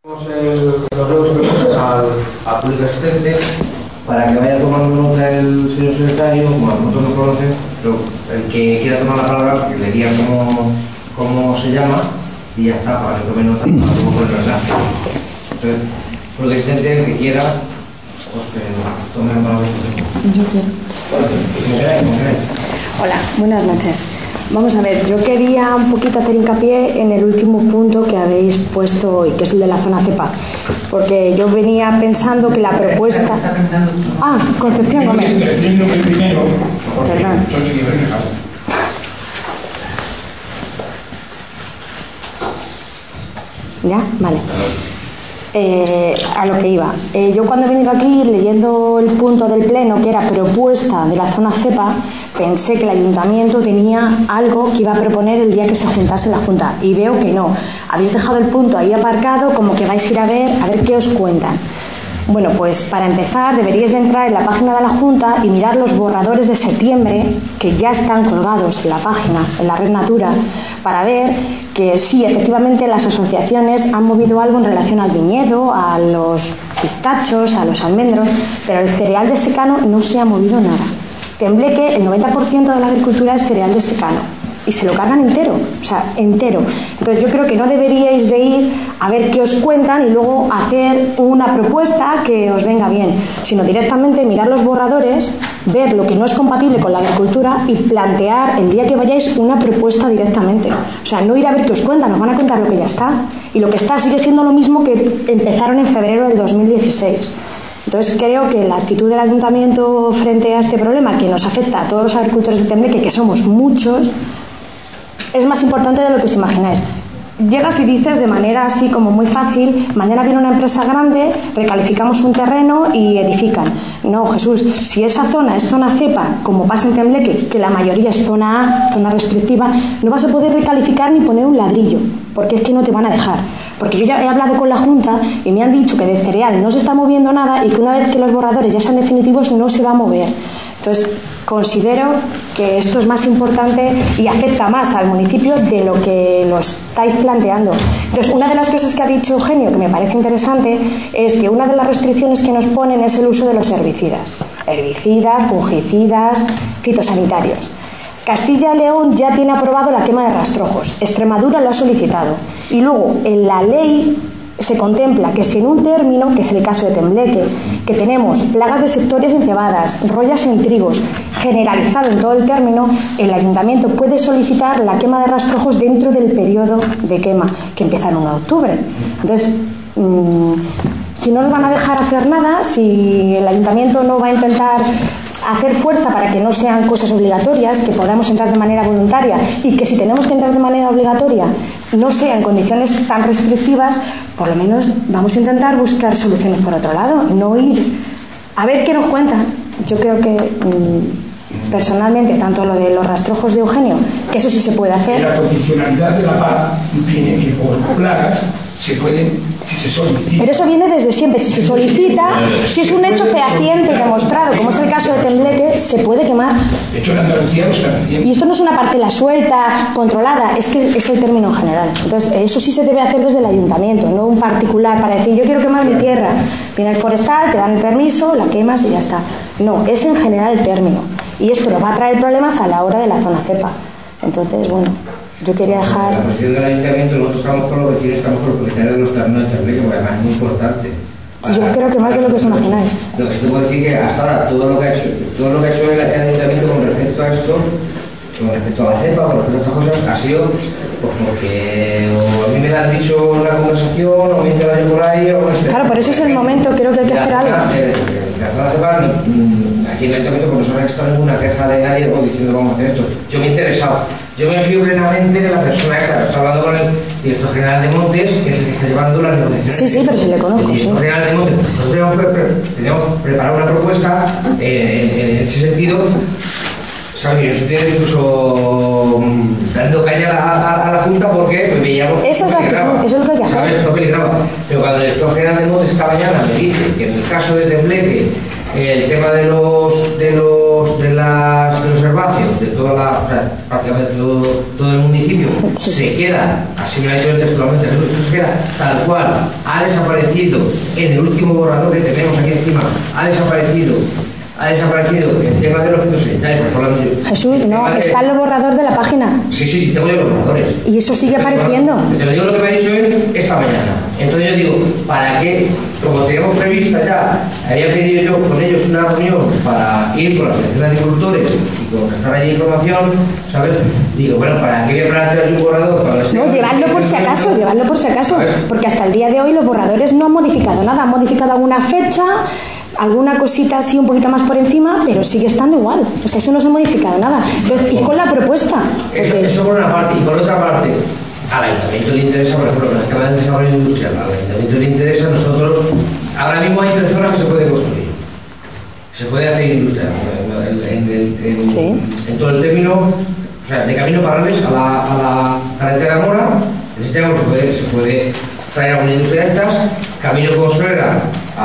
Los nuevos preguntas al público asistente para que vaya tomando nota el señor secretario, como nosotros lo conocen, pero el que quiera tomar la palabra, que le diga cómo se llama y ya está, para que tome nota, para que luego el enlace. Entonces, público asistente, el que quiera, pues que tome la palabra. Yo quiero. Como queráis. Hola, buenas noches. Vamos a ver, yo quería un poquito hacer hincapié en el último punto que habéis puesto hoy, que es el de la zona cepa, porque yo venía pensando que la propuesta... Ah, Concepción Gómez. Perdón. ¿Ya? Vale. A lo que iba. Yo cuando he venido aquí leyendo el punto del pleno que era propuesta de la zona cepa, pensé que el ayuntamiento tenía algo que iba a proponer el día que se juntase la junta y veo que no. Habéis dejado el punto ahí aparcado, como que vais a ir a ver qué os cuentan. Bueno, pues para empezar deberíais de entrar en la página de la Junta y mirar los borradores de septiembre que ya están colgados en la página, en la Red Natura, para ver que sí, efectivamente las asociaciones han movido algo en relación al viñedo, a los pistachos, a los almendros, pero el cereal de secano no se ha movido nada. Tembleque, el 90% de la agricultura es cereal de secano. Y se lo cargan entero, o sea, entero. Entonces yo creo que no deberíais de ir a ver qué os cuentan y luego hacer una propuesta que os venga bien, sino directamente mirar los borradores, ver lo que no es compatible con la agricultura y plantear el día que vayáis una propuesta directamente. O sea, no ir a ver qué os cuentan, nos van a contar lo que ya está. Y lo que está sigue siendo lo mismo que empezaron en febrero del 2016. Entonces creo que la actitud del ayuntamiento frente a este problema que nos afecta a todos los agricultores de Tembleque, que somos muchos, es más importante de lo que os imagináis. Llegas y dices de manera así como muy fácil, mañana viene una empresa grande, recalificamos un terreno y edifican. No, Jesús, si esa zona es zona cepa, como pasa en Tembleque, que la mayoría es zona A, zona restrictiva, no vas a poder recalificar ni poner un ladrillo, porque es que no te van a dejar. Porque yo ya he hablado con la Junta y me han dicho que de cereal no se está moviendo nada y que una vez que los borradores ya sean definitivos no se va a mover. Entonces, considero que esto es más importante y afecta más al municipio de lo que lo estáis planteando. Entonces, una de las cosas que ha dicho Eugenio, que me parece interesante, es que una de las restricciones que nos ponen es el uso de los herbicidas. Herbicidas, fungicidas, fitosanitarios. Castilla y León ya tiene aprobado la quema de rastrojos. Extremadura lo ha solicitado. Y luego, en la ley se contempla que si en un término, que es el caso de Tembleque, que tenemos plagas de sectorias en cebadas, rollas en trigos, generalizado en todo el término, el ayuntamiento puede solicitar la quema de rastrojos dentro del periodo de quema, que empieza el 1 de octubre. Entonces, si no nos van a dejar hacer nada, si el ayuntamiento no va a intentar hacer fuerza para que no sean cosas obligatorias, que podamos entrar de manera voluntaria y que si tenemos que entrar de manera obligatoria no sea en condiciones tan restrictivas, por lo menos vamos a intentar buscar soluciones por otro lado, no ir a ver qué nos cuentan. Yo creo que personalmente, tanto lo de los rastrojos de Eugenio, que eso sí se puede hacer. La condicionalidad de la PAC tiene que por plagas se pueden, si se solicita. Pero eso viene desde siempre. Si se solicita, si es un hecho fehaciente y demostrado, como es el caso de Tembleque, se puede quemar. De hecho, en Andalucía lo están haciendo. Y esto no es una parcela suelta, controlada, es que es el término en general. Entonces, eso sí se debe hacer desde el ayuntamiento, no un particular para decir, yo quiero quemar mi tierra. Viene el forestal, te dan el permiso, la quemas y ya está. No, es en general el término. Y esto nos va a traer problemas a la hora de la zona cepa. Entonces, bueno, yo quería dejar... La cuestión del ayuntamiento, nosotros estamos con los vecinos, estamos con los propietarios de los terrenos de Tembleque, porque además es muy importante. Sí, yo creo que más de lo que os imagináis. Lo que sí te puedo decir que hasta ahora todo lo que ha hecho el ayuntamiento con respecto a esto, con respecto a la cepa, con respecto a estas cosas, ha sido pues porque o a mí me lo han dicho en una conversación, o me he enterado yo por ahí, o no sé. Claro, por eso es el momento, creo que hay que hacer algo. La zona cepa, aquí en el ayuntamiento pues no se ha registrado ninguna queja de nadie diciendo vamos a hacer esto. Yo me he interesado. Yo me fío plenamente de la persona esta, estoy hablando con el director general de Montes, que es el que está llevando las negociaciones. Sí, sí, pero si le conozco. El director general de Montes. Nosotros teníamos preparado una propuesta en ese sentido. ¿Sabes? Yo estoy incluso dando caña a la Junta porque veíamos. Eso es lo que hay que hacer. ¿Sabes? No peligraba. Pero cuando el director general de Montes esta mañana me dice que en el caso de Tembleque el tema de los herbáceos de toda la, o sea, prácticamente todo el municipio se queda, así me lo ha dicho textualmente, se queda tal cual, ha desaparecido en el último borrador que tenemos aquí encima, ha desaparecido el tema de los fitosanitarios. Jesús, no, está en el borrador de la página. Sí, tengo yo los borradores. Y eso sigue apareciendo. Te lo digo lo que me ha dicho él esta mañana. Entonces yo digo, ¿para qué? Como teníamos prevista ya, había pedido yo con ellos una reunión para ir con la Asociación de Agricultores y contrastar allí información, ¿sabes? Digo, bueno, ¿para qué voy a plantear un borrador? No, llevadlo por si acaso, porque hasta el día de hoy los borradores no han modificado nada, han modificado alguna fecha, alguna cosita así un poquito más por encima, pero sigue estando igual. O sea, eso no se ha modificado nada. Entonces, y con la propuesta. Eso por una parte. Y por otra parte, al Ayuntamiento le interesa, por ejemplo, las cámaras de desarrollo industrial, al Ayuntamiento le interesa, nosotros, ahora mismo hay 3 zonas que se puede construir. Se puede hacer industria. En todo el término, o sea, de Camino Parales a la carretera Mora, se puede traer alguna industria de estas, Camino Consuera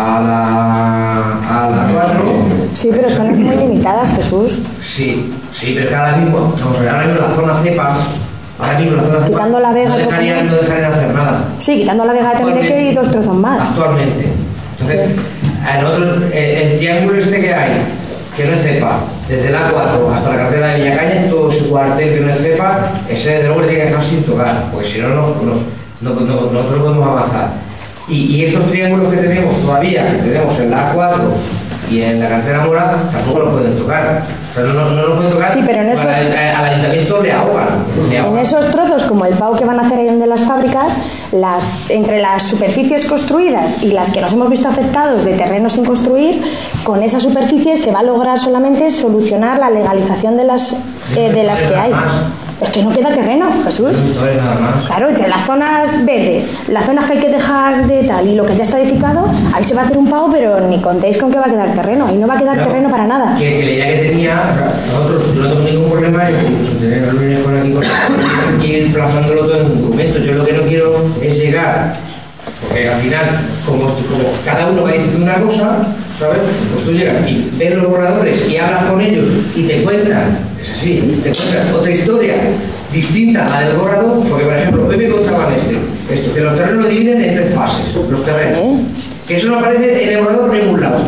a la 4. Sí, pero zonas muy limitadas, Jesús. Sí, pero es que ahora mismo, la zona cepa, quitando la Vega, no dejarían hacer nada. Sí, quitando la Vega de Tembleque y 2 trozos más. Actualmente. Entonces, a nosotros, el triángulo este que hay, que no es cepa, desde la 4 hasta la carretera de Villacaña, todo ese cuartel que no es cepa, ese de luego le tiene que dejar sin tocar, porque si no, nosotros podemos avanzar. Y estos triángulos que tenemos todavía, que tenemos en la A4 y en la carretera Mora, tampoco los pueden tocar. O sea, no los pueden tocar. Sí, pero en esos, al ayuntamiento le ahogan. En esos trozos, como el PAU que van a hacer ahí donde las fábricas, entre las superficies construidas y las que nos hemos visto afectados de terrenos sin construir, con esas superficies se va a lograr solamente solucionar la legalización de las que hay. Es que no queda terreno, Jesús. Claro, entre las zonas verdes, las zonas que hay que dejar de tal y lo que ya está edificado, ahí se va a hacer un PAU, pero ni contéis con que va a quedar terreno. Y no va a quedar terreno para nada. Que la idea que tenía, nosotros, yo no tengo ningún problema en tener reuniones con aquí y ir trabajándolo todo en un documento. Yo lo que no quiero es llegar, porque al final, como cada uno va diciendo una cosa, ¿sabes? Pues tú llegas y ves los borradores y hablas con ellos y te cuentan, es así, te cuentan otra historia distinta a la del borrador, porque por ejemplo, hoy me contaban esto, que los terrenos lo dividen en 3 fases, los terrenos, que eso no aparece en el borrador por ningún lado.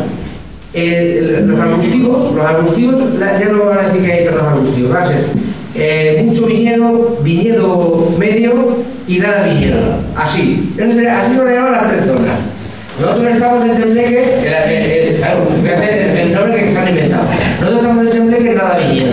Los arbustivos ya no van a decir que hay terrenos arbustivos, va a ser mucho viñedo medio y nada viñedo, así lo llaman las 3 zonas. Nosotros estamos en Tembleque, claro, fíjate el nombre que están inventados. Nosotros estamos en Tembleque nada viñedo.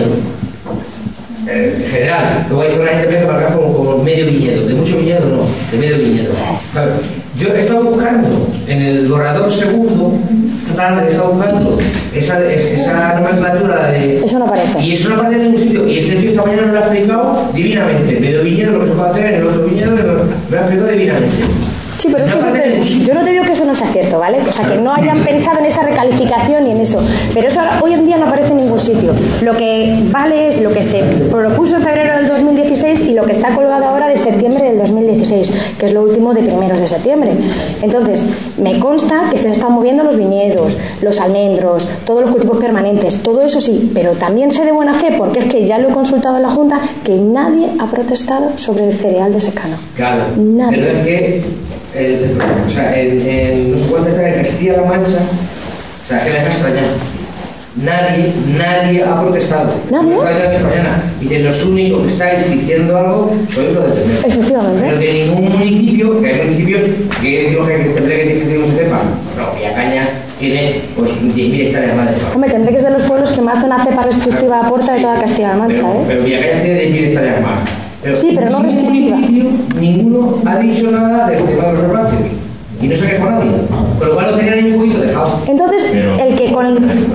En general, luego hay zonas en Tembleque marcadas como medio viñedo, de mucho viñedo no, de medio viñedo. Claro, yo he estado buscando en el borrador segundo, esta tarde he estado buscando esa nomenclatura de. Eso no aparece. Y eso no aparece en ningún sitio. Y este tío esta mañana me lo ha explicado divinamente. Medio viñedo, lo que se puede hacer en el otro viñedo, me lo ha explicado divinamente. Sí, pero es que yo no te digo que eso no sea cierto, ¿vale? O sea, que no hayan pensado en esa recalificación y en eso. Pero eso hoy en día no aparece en ningún sitio. Lo que vale es lo que se propuso en febrero del 2016 y lo que está colgado ahora de septiembre del 2016, que es lo último de primeros de septiembre. Entonces, me consta que se han estado moviendo los viñedos, los almendros, todos los cultivos permanentes, todo eso sí, pero también sé de buena fe, porque es que ya lo he consultado en la Junta, que nadie ha protestado sobre el cereal de secano. Claro, nadie. Pero es que o sea, no se puede estar en Castilla-La Mancha, o sea, que me deja extrañar. Nadie ha protestado. ¿Nadie? Y de los únicos que estáis diciendo algo sois los de Tembleque. Efectivamente. Pero que ningún municipio, que hay municipios que decimos que Tembleque tiene mucho cepa. No, Villacaña tiene pues 10.000 hectáreas más de cepa. Hombre, Tembleque es de los pueblos que más zona cepa restrictiva aporta de toda Castilla-La Mancha, pero Villacaña tiene 10.000 hectáreas más. Sí, pero no restrictiva. Ninguno ha dicho nada del tema de los herbáceos. Y no se quejó nadie. Con lo cual lo tenían ahí un poquito dejado. Entonces, el que con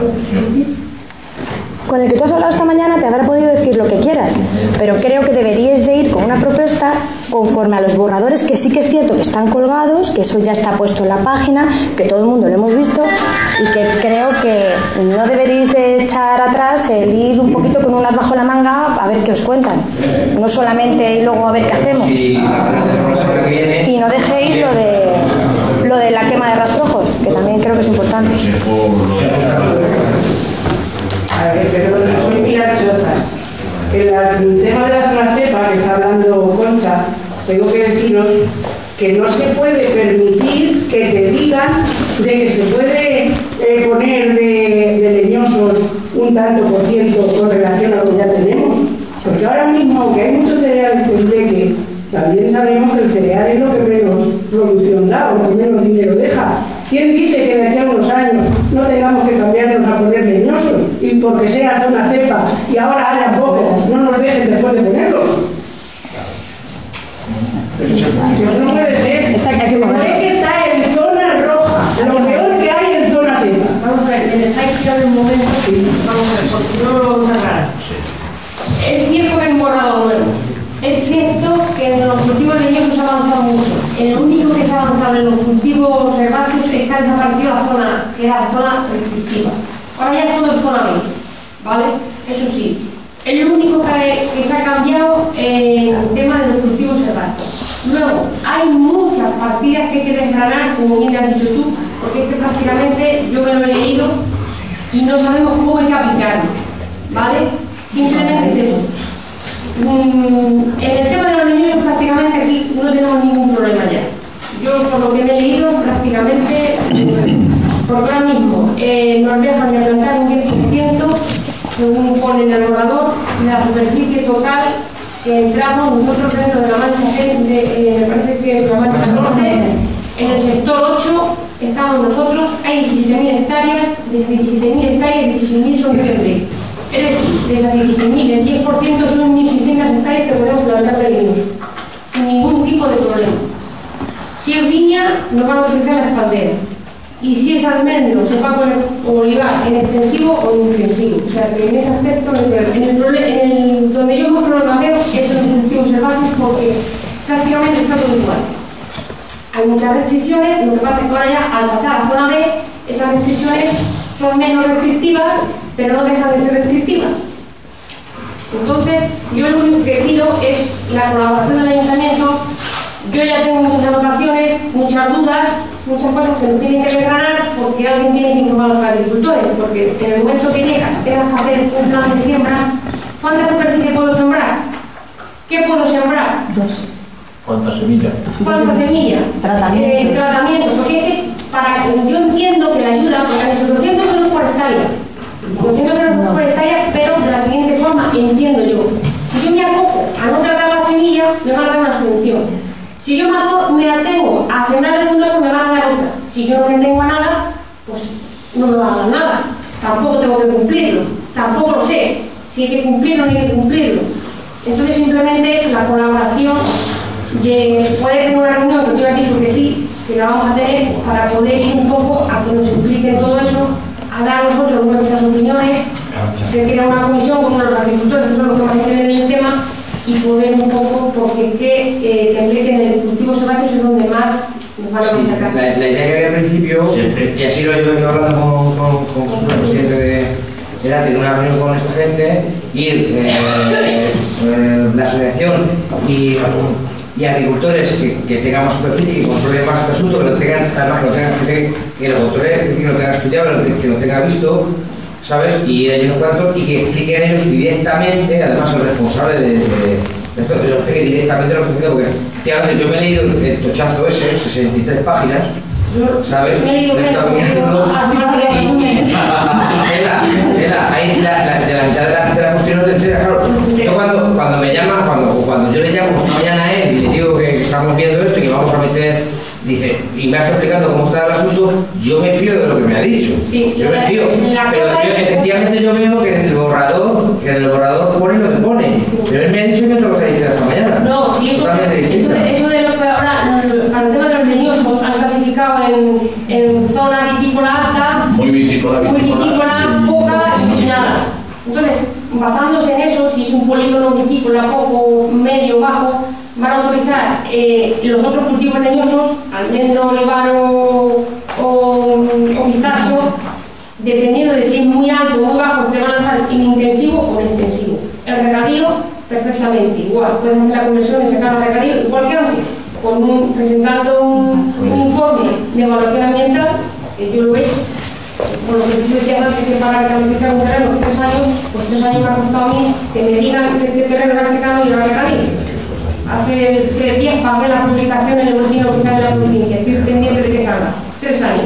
el que tú has hablado esta mañana te habrá podido decir lo que quieras, pero creo que deberíais de ir con una propuesta conforme a los borradores, que sí que es cierto que están colgados, que eso ya está puesto en la página, que todo el mundo lo hemos visto, y que creo que no deberéis de echar atrás el ir un poquito con un as bajo la manga a ver qué os cuentan, no solamente y luego a ver qué hacemos, y no dejéis lo de la quema de rastrojos, que también creo que es importante. A ver, pero soy Pilar Chozas. que no se puede permitir que te digan de que se puede poner de leñosos un tanto por ciento con relación a lo que ya tenemos. Porque ahora mismo, aunque hay mucho cereal que bleque, también sabemos que el cereal es lo que menos producción da, o lo que menos dinero deja. ¿Quién dice que de aquí a unos años no tengamos que cambiarnos a poner leñosos y porque sea zona cepa y ahora haya pocos, no nos dejen después de ponerlos? Eso no puede ser. No hay que estar en zona roja, lo peor que hay en zona cepa. Vamos a ver, me dejáis tirar un momento, vamos a ver, porque no lo vamos a aclarar. Es cierto que hay un borrador nuevo. Es cierto que en los cultivos leñosos se ha avanzado mucho. El único que se ha avanzado en los cultivos herbáceos es que ha desaparecido la zona, que era la zona restrictiva. Ahora ya es todo en zona B, ¿vale? Eso sí. Es lo único que se ha cambiado en el tema de los cultivos herbáceos. Luego, hay muchas partidas que hay que desgranar, como bien has dicho tú, porque es que prácticamente yo me lo he leído y no sabemos cómo hay que aplicarlo, ¿vale? Simplemente es eso. En el tema de los leñosos prácticamente aquí no tenemos ningún problema ya. Yo por lo que me he leído prácticamente, porque ahora mismo nos dejan de plantar un 10% según pone en el borrador de la superficie total que entramos nosotros dentro de la mancha me parece que la mancha norte, en el sector 8 estamos nosotros, hay 17.000 hectáreas, de esas 17.000 hectáreas, 16.000 son de Vendrell. Es decir, de esas 16.000, el 10% son 1.600 hectáreas que podemos plantar de leñoso, sin ningún tipo de problema. Si es viña, nos van a utilizar la espaldera. Y si es almendro, se va a poner olivar en extensivo o en intensivo. O sea, que en ese aspecto no hay problema. Donde yo más problema veo es en los cultivos herbáceos porque prácticamente está todo igual. Hay muchas restricciones, lo que pasa es que ahora ya, al pasar a zona B, esas restricciones son menos restrictivas, pero no dejan de ser restrictivas. Entonces, yo lo único que pido es la colaboración del ayuntamiento. Yo ya tengo muchas anotaciones, muchas dudas, muchas cosas que nos tienen que desgranar porque alguien tiene que informar a los agricultores, porque en el momento que tengas que hacer un plan de siembra, ¿cuánta superficie puedo sembrar? ¿Qué puedo sembrar? 2. ¿Cuántas semillas? ¿Cuántas semillas? Tratamientos. Tratamientos, porque es que yo entiendo que la ayuda, porque los 200 euros por hectárea, 200 euros por hectárea, pero de la siguiente forma, entiendo yo. Si yo me acojo a no tratar la semilla, me van a dar una subvención. Si yo me atengo a sembrar leguminosas, me van a dar otra. Si yo no me atengo a nada, pues no me van a dar nada. Tampoco tengo que cumplirlo. Tampoco lo sé. Si hay que cumplirlo o no hay que cumplirlo. Entonces simplemente es la colaboración. Puede tener una reunión que yo he dicho que sí, que la vamos a tener para poder ir un poco a que nos expliquen todo eso, a dar a nosotros nuestras opiniones. Se crea una comisión con los agricultores, que son los que más entienden el tema, y poder un poco, porque es que en el cultivo herbáceos es donde más nos van a sacar. La idea que había al principio, y así lo llevo hablando con el presidente era tener una reunión con esta gente, ir la asociación y agricultores que tengan más superficie, que controlen más este asunto, que lo tengan, además que lo controle, que lo tenga estudiado, que lo tenga visto, ¿sabes? Y ir unos cuantos y que expliquen ellos directamente, además el responsable de esto, que lo explique directamente lo que está haciendo, porque yo me he leído el tochazo ese, 63 páginas, ¿sabes? Me he leído ahí de la mitad de la cuestión no te enteras, claro. Yo cuando me llama, cuando yo le llamo esta mañana a él y le digo que estamos viendo esto y que vamos a meter, dice, y me está explicando cómo está el asunto, yo me fío de lo que me ha dicho. Sí, yo me fío. Pero efectivamente yo veo que en el borrador pone lo que pone. Sí. Pero él me ha dicho que otra cosa dice esta mañana. No, sí, eso de lo que ahora, para el tema de los leñosos, han clasificado en zona vitícola alta, muy vitícola, poca y nada. Entonces, basándose en eso, si es un polígono vitícola poco, medio, bajo, van a autorizar los otros cultivos leñosos, almendro, olivar o pistacho, dependiendo de si es muy alto o muy bajo, te van a dejar en intensivo o en intensivo. El regadío, perfectamente igual, puedes hacer la conversión y sacar el regadío igual que antes, presentando un informe de evaluación ambiental, que yo lo he hecho. Por lo que tú decías antes, que para calificar un terreno 3 años, pues 3 años me ha costado a mí que me digan que este terreno era secano y era regadío. hace 3 días pagué la publicación en el boletín oficial de la provincia, estoy pendiente de que salga, 3 años.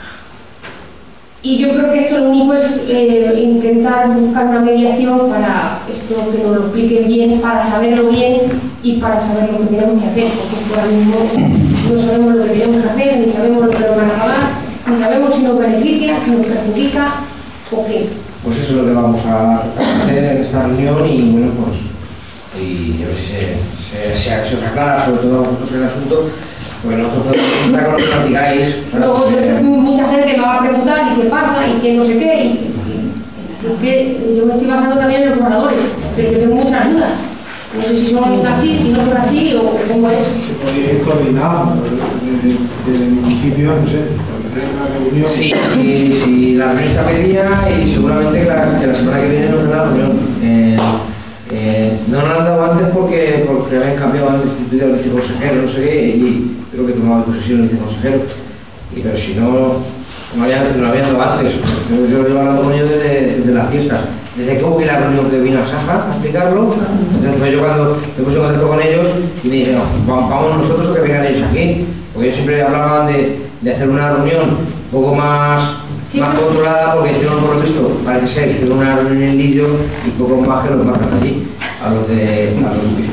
Y yo creo que esto lo único es intentar buscar una mediación para esto, que nos lo expliquen bien, para saberlo bien y para saber lo que tenemos que hacer, porque ahora mismo no sabemos lo que tenemos que hacer, ni sabemos lo que nos van a pagar, ni sabemos si nos beneficia, si nos perjudica o qué. Pues eso es lo que vamos a hacer en esta reunión y bueno, pues y a ver si se os aclara sobre todo a vosotros el asunto, porque nosotros podemos preguntar con lo que nos digáis. Luego mucha gente me va a preguntar y qué pasa y qué no sé qué, así que yo me estoy basando también en los borradores, pero yo tengo muchas dudas. No sé si son así, si no son así o cómo es. Se puede ir coordinado desde el municipio, no sé, establecer una reunión. Sí, la reunión está pedida y seguramente que la semana que viene nos hará la reunión. No nos han dado antes porque habían cambiado al instituto del viceconsejero, no sé qué, y creo que tomaba posesión el viceconsejero. Pero si no habían dado antes. Yo lo he hablado con ellos desde la fiesta. Desde que hubo la reunión que vino a Saja a explicarlo, entonces yo cuando me puse en contacto con ellos y me dije, no, vamos nosotros o que vengan ellos aquí, porque ellos siempre hablaban de hacer una reunión un poco más controlada, porque hicieron, por lo visto, parece ser, hicieron una reunión en Lillo y poco más que los matan allí, a los pisos.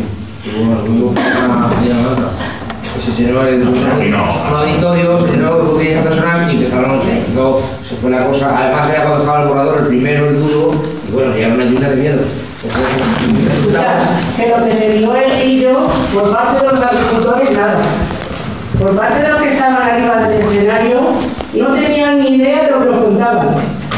Se llenó un auditorio, se llenó de audiencia personal y empezaron, luego se fue la cosa, además era cuando estaba el borrador, el primero, el duro, y bueno, llegaron una lluvia de miedo. Que lo que se dio el Lillo, por parte de los agricultores, nada. Por parte de los que estaban arriba del escenario, no tenían ni idea de lo que nos contaban.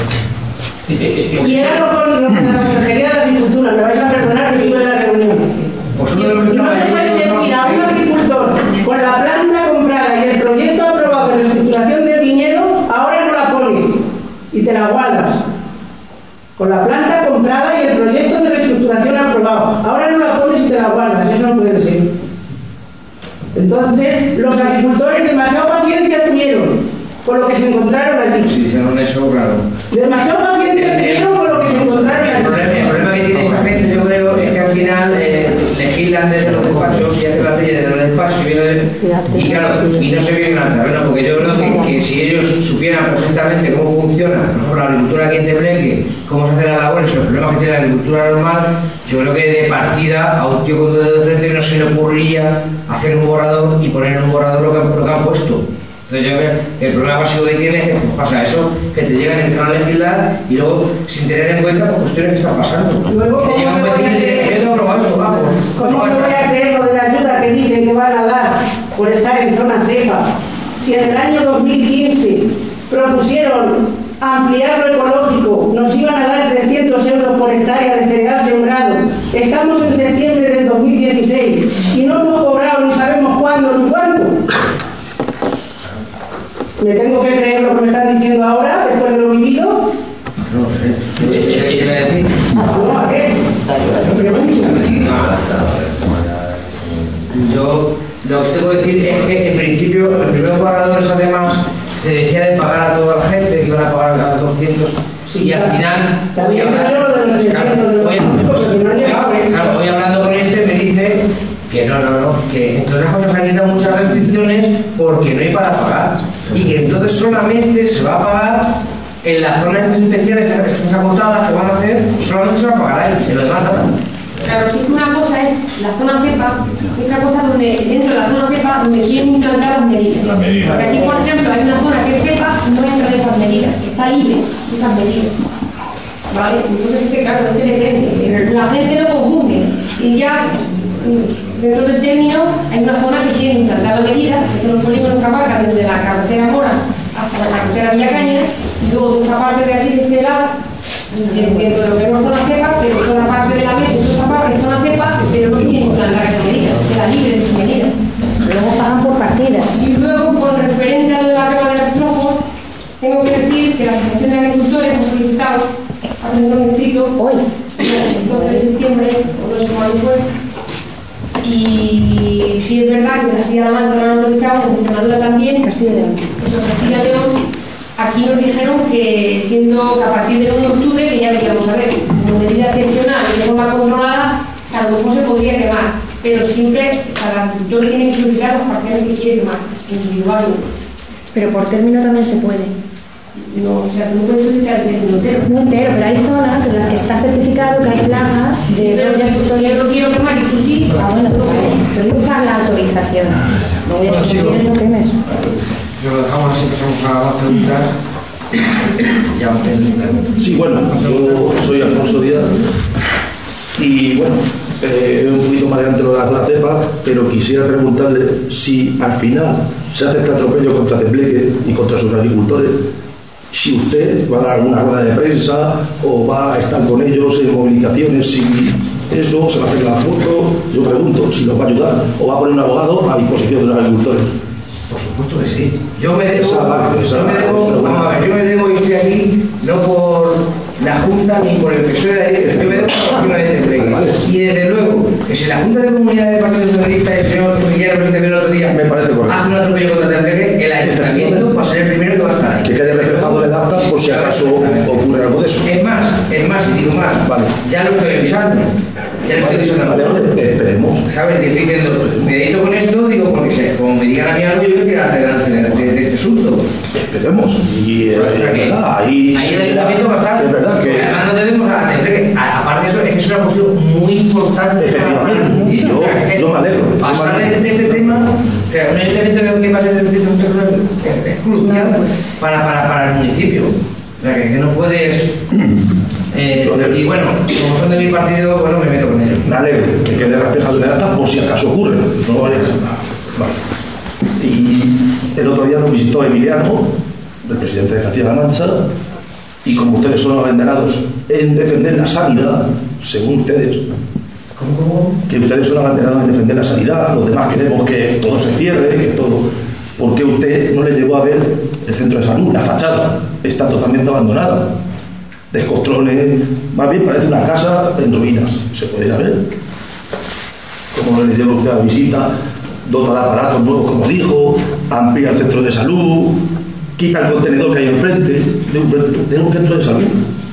Y era lo que la Consejería de Agricultura, me vais a perdonar que estuve en la reunión. Pues no se puede decir a un agricultor con la planta comprada y el proyecto aprobado de reestructuración del viñedo, ahora no la pones y te la guardas. Con la planta comprada y el proyecto de reestructuración aprobado, ahora no la pones y te la guardas, eso no puede ser. Entonces, los agricultores demasiada paciencia tuvieron con lo que se encontraron allí. Si hicieron eso, claro. Demasiada paciencia tuvieron con lo que se encontraron allí. El problema que tiene esta gente, yo creo, es que al final legislan desde los despachos y hacen las leyes desde los despachos y claro, y no se vienen al terreno, porque yo creo que si ellos supieran perfectamente cómo funciona, por ejemplo, la agricultura aquí en Tebleque, cómo se hace la labor, los problemas que tiene la agricultura normal, yo creo que de partida a un tío con dedo de frente no se le ocurría hacer un borrador y poner en un borrador lo que han puesto. Entonces yo creo que el problema básico que tiene es que pasa eso, que te llegan, empiezan a legislar y luego sin tener en cuenta pues, cuestiones que están pasando. Luego, que llegan vecinos y dicen, yo tengo probado eso, vamos. ¿Cómo me voy a creer lo de la ayuda que dicen que van a dar por estar en zona cepa? Si en el año 2015 propusieron ampliar lo ecológico, nos iban a dar 300 euros por hectárea de cereal sembrado. Estamos en septiembre del 2016 y no hemos cobrado ni sabemos cuándo ni cuánto. ¿Me tengo que creer lo que me están diciendo ahora, después de lo vivido? No sé. ¿Qué quiere decir? No, ¿a qué? Yo lo que te puedo decir es que en principio los primeros borradores además se decía de pagar a toda la gente, que iban a pagar a 200 y al final hoy hablando con este me dice que no, que entre otras cosas han quitado muchas restricciones porque no hay para pagar y que entonces solamente se va a pagar en las zonas especiales, estas acotadas que van a hacer, solamente se va a pagar ahí, en lo demás nada. Claro, sí que una cosa es la zona cepa y otra cosa donde dentro de la zona cepa donde quieren implantar las medidas. Porque aquí, por ejemplo, hay una zona que es cepa y no entra esas medidas, está libre de esas medidas. ¿Vale? Entonces es que claro, no tiene gente. La gente lo confunde y ya dentro del término hay una zona que quieren implantar las medidas, que son los polígonos que abarcan desde la carretera Mora hasta la carretera Villacañas y luego de esta parte de aquí se queda dentro de lo que es zona cepa, pero toda la parte de la mesa, toda esta parte es zona cepa, pero no quieren implantar esas medidas, queda libre de sus medidas. Luego pagan por partidas. Y luego, con referente a lo de la quema de los flojos, tengo que decir que la Asociación de Agricultores ha solicitado, ha presentado un escrito hoy, el 12 de septiembre, o no sé cuándo fue, y sí es verdad que Castilla-La Mancha lo han autorizado, en Extremadura también, Castilla y León. Aquí nos dijeron que siendo que a partir del 1 de octubre, que ya veríamos a ver, como medida excepcional y de forma controlada, a lo mejor se podría quemar. pero siempre cada yo tiene que solicitar los parciales que quiere tomar, individualmente. Pero por término también se puede. No, o sea, tú no puedes solicitar el término entero. No entero, pero hay zonas en las que está certificado que hay plagas de Pero rollas si yo sectoriales. lo quiero tomar y tú sí, Ah, bueno, pero digo para la autorización. No voy a Bueno, chicos. no quemes. Lo dejamos así, pasamos a las preguntas. Ya vamos teniendo simplemente. Sí, bueno, yo soy Alfonso Díaz y bueno, un poquito más adelante lo de la zona cepa, pero quisiera preguntarle si al final se hace este atropello contra Tembleque y contra sus agricultores, si usted va a dar alguna rueda de prensa o va a estar con ellos en movilizaciones, si eso se va a hacer la foto, yo pregunto si los va a ayudar o va a poner un abogado a disposición de los agricultores. Por supuesto que sí. Yo me debo, Vamos a ver, yo me debo y estoy aquí no por la Junta ni por el PSOE de ahí, yo me debo por la de Tembleque. Vale. Y desde luego, que si la Junta de Comunidad del Partido Socialista y el señor Guillermo que te vio el otro día Me parece correcto. hace un atropello contra Tembleque, el ayuntamiento va a ser el primero que va a estar ahí. Que quede reflejado en el acta por si acaso ocurre algo de eso. Es más, y digo más, Vale. ya lo estoy avisando. Ya lo estoy avisando. Vale, esperemos. ¿Sabes? Te estoy diciendo, medito con esto, digo, porque como me digan a mí algo, yo voy a tirar adelante de este asunto. Esperemos. Y es verdad, Ahí el ayuntamiento va a estar. es verdad que Además, no debemos a Tembleque. Aparte de eso, es que es una cuestión muy importante. Efectivamente, y yo me alegro. Pasar de este tema, o sea, un ayuntamiento que pase de este tema es crucial para el municipio. O sea, que no puedes. Y bueno, como son de mi partido, bueno, me meto con ellos. me alegro que quede reflejado en el acta por si acaso ocurre. No vaya a... Vale. Y el otro día nos visitó Emiliano, el presidente de Castilla-La Mancha, y como ustedes son abanderados en defender la sanidad, según ustedes, ¿Cómo? que ustedes son abanderados en defender la sanidad, los demás queremos que todo se cierre, que todo... ¿Por qué usted no le llegó a ver el centro de salud, la fachada? Está totalmente abandonada. Descostrones, más bien parece una casa en ruinas. ¿Se puede ir a ver? Como no le lleva usted a la visita, dota de aparatos nuevos, como dijo, amplía el centro de salud, quita el contenedor que hay enfrente de un centro de salud.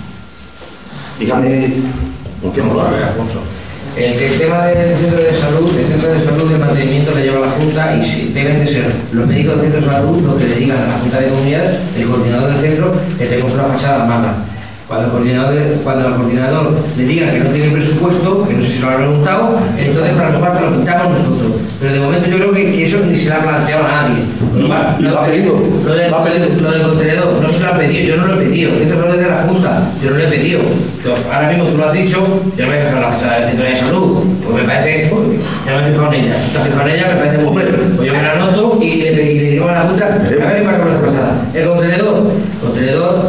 Dígame, ¿por qué no lo hace, Alfonso? El tema del centro de salud, el mantenimiento le lleva a la Junta y si deben de ser los médicos del centro de salud los que le digan a la Junta de Comunidad, el coordinador del centro, que tenemos una fachada mala. Cuando al coordinador le digan que no tiene presupuesto, que no sé si lo habrá preguntado, entonces para lo mejor lo pintamos nosotros. Pero de momento yo creo que eso ni se le ha planteado a nadie. Y lo ha pedido. Lo del contenedor, no se lo ha pedido, yo no lo he pedido. El centro de la Junta, yo no lo he pedido. Ahora mismo tú lo has dicho, yo no me he fijado en la fachada del centro de salud, pues me parece, ya me he fijado en ella. Si te has fijado en ella, me parece muy bien. Pues yo me la anoto y le digo a la Junta, a ver qué pasa con la fachada. El contenedor,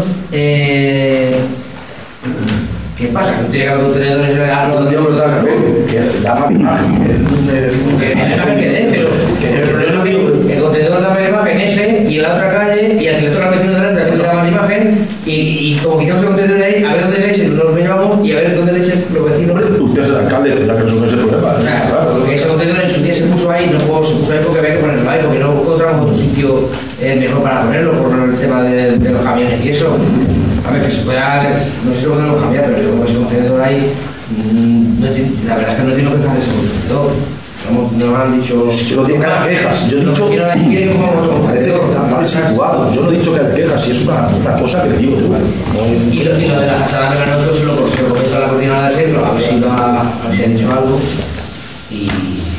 ¿qué pasa? ¿Que no tiene que haber contenedores en el No digo verdad, que da más imagen. que la imagen que dé, pero el problema es que el contenedor da más imagen ese y en la otra calle y al que le toca al vecino de delante también le da más imagen y como quitamos el contenedor de ahí, a ver dónde leche nos llevamos y a ver dónde leche los vecinos. Hombre, usted es el alcalde, tendrá que resolver ese problema. O sea, porque ese contenedor en su día se puso ahí, se puso ahí porque había que ponerlo ahí, porque no encontramos otro sitio mejor para ponerlo por el tema de los camiones y eso. A ver, que se pueda, no sé si lo podemos cambiar, pero yo como ese contenedor ahí, la verdad es que no tiene que hacer ese contenedor. Nos han dicho... Yo no digo que haya quejas, yo he dicho... Parece que está mal situado. Yo no he dicho que haya quejas, si es una cosa que le digo yo. Y lo de la fachada me nosotros se lo comento a la coordinadora del centro, a ver si ha dicho algo. Y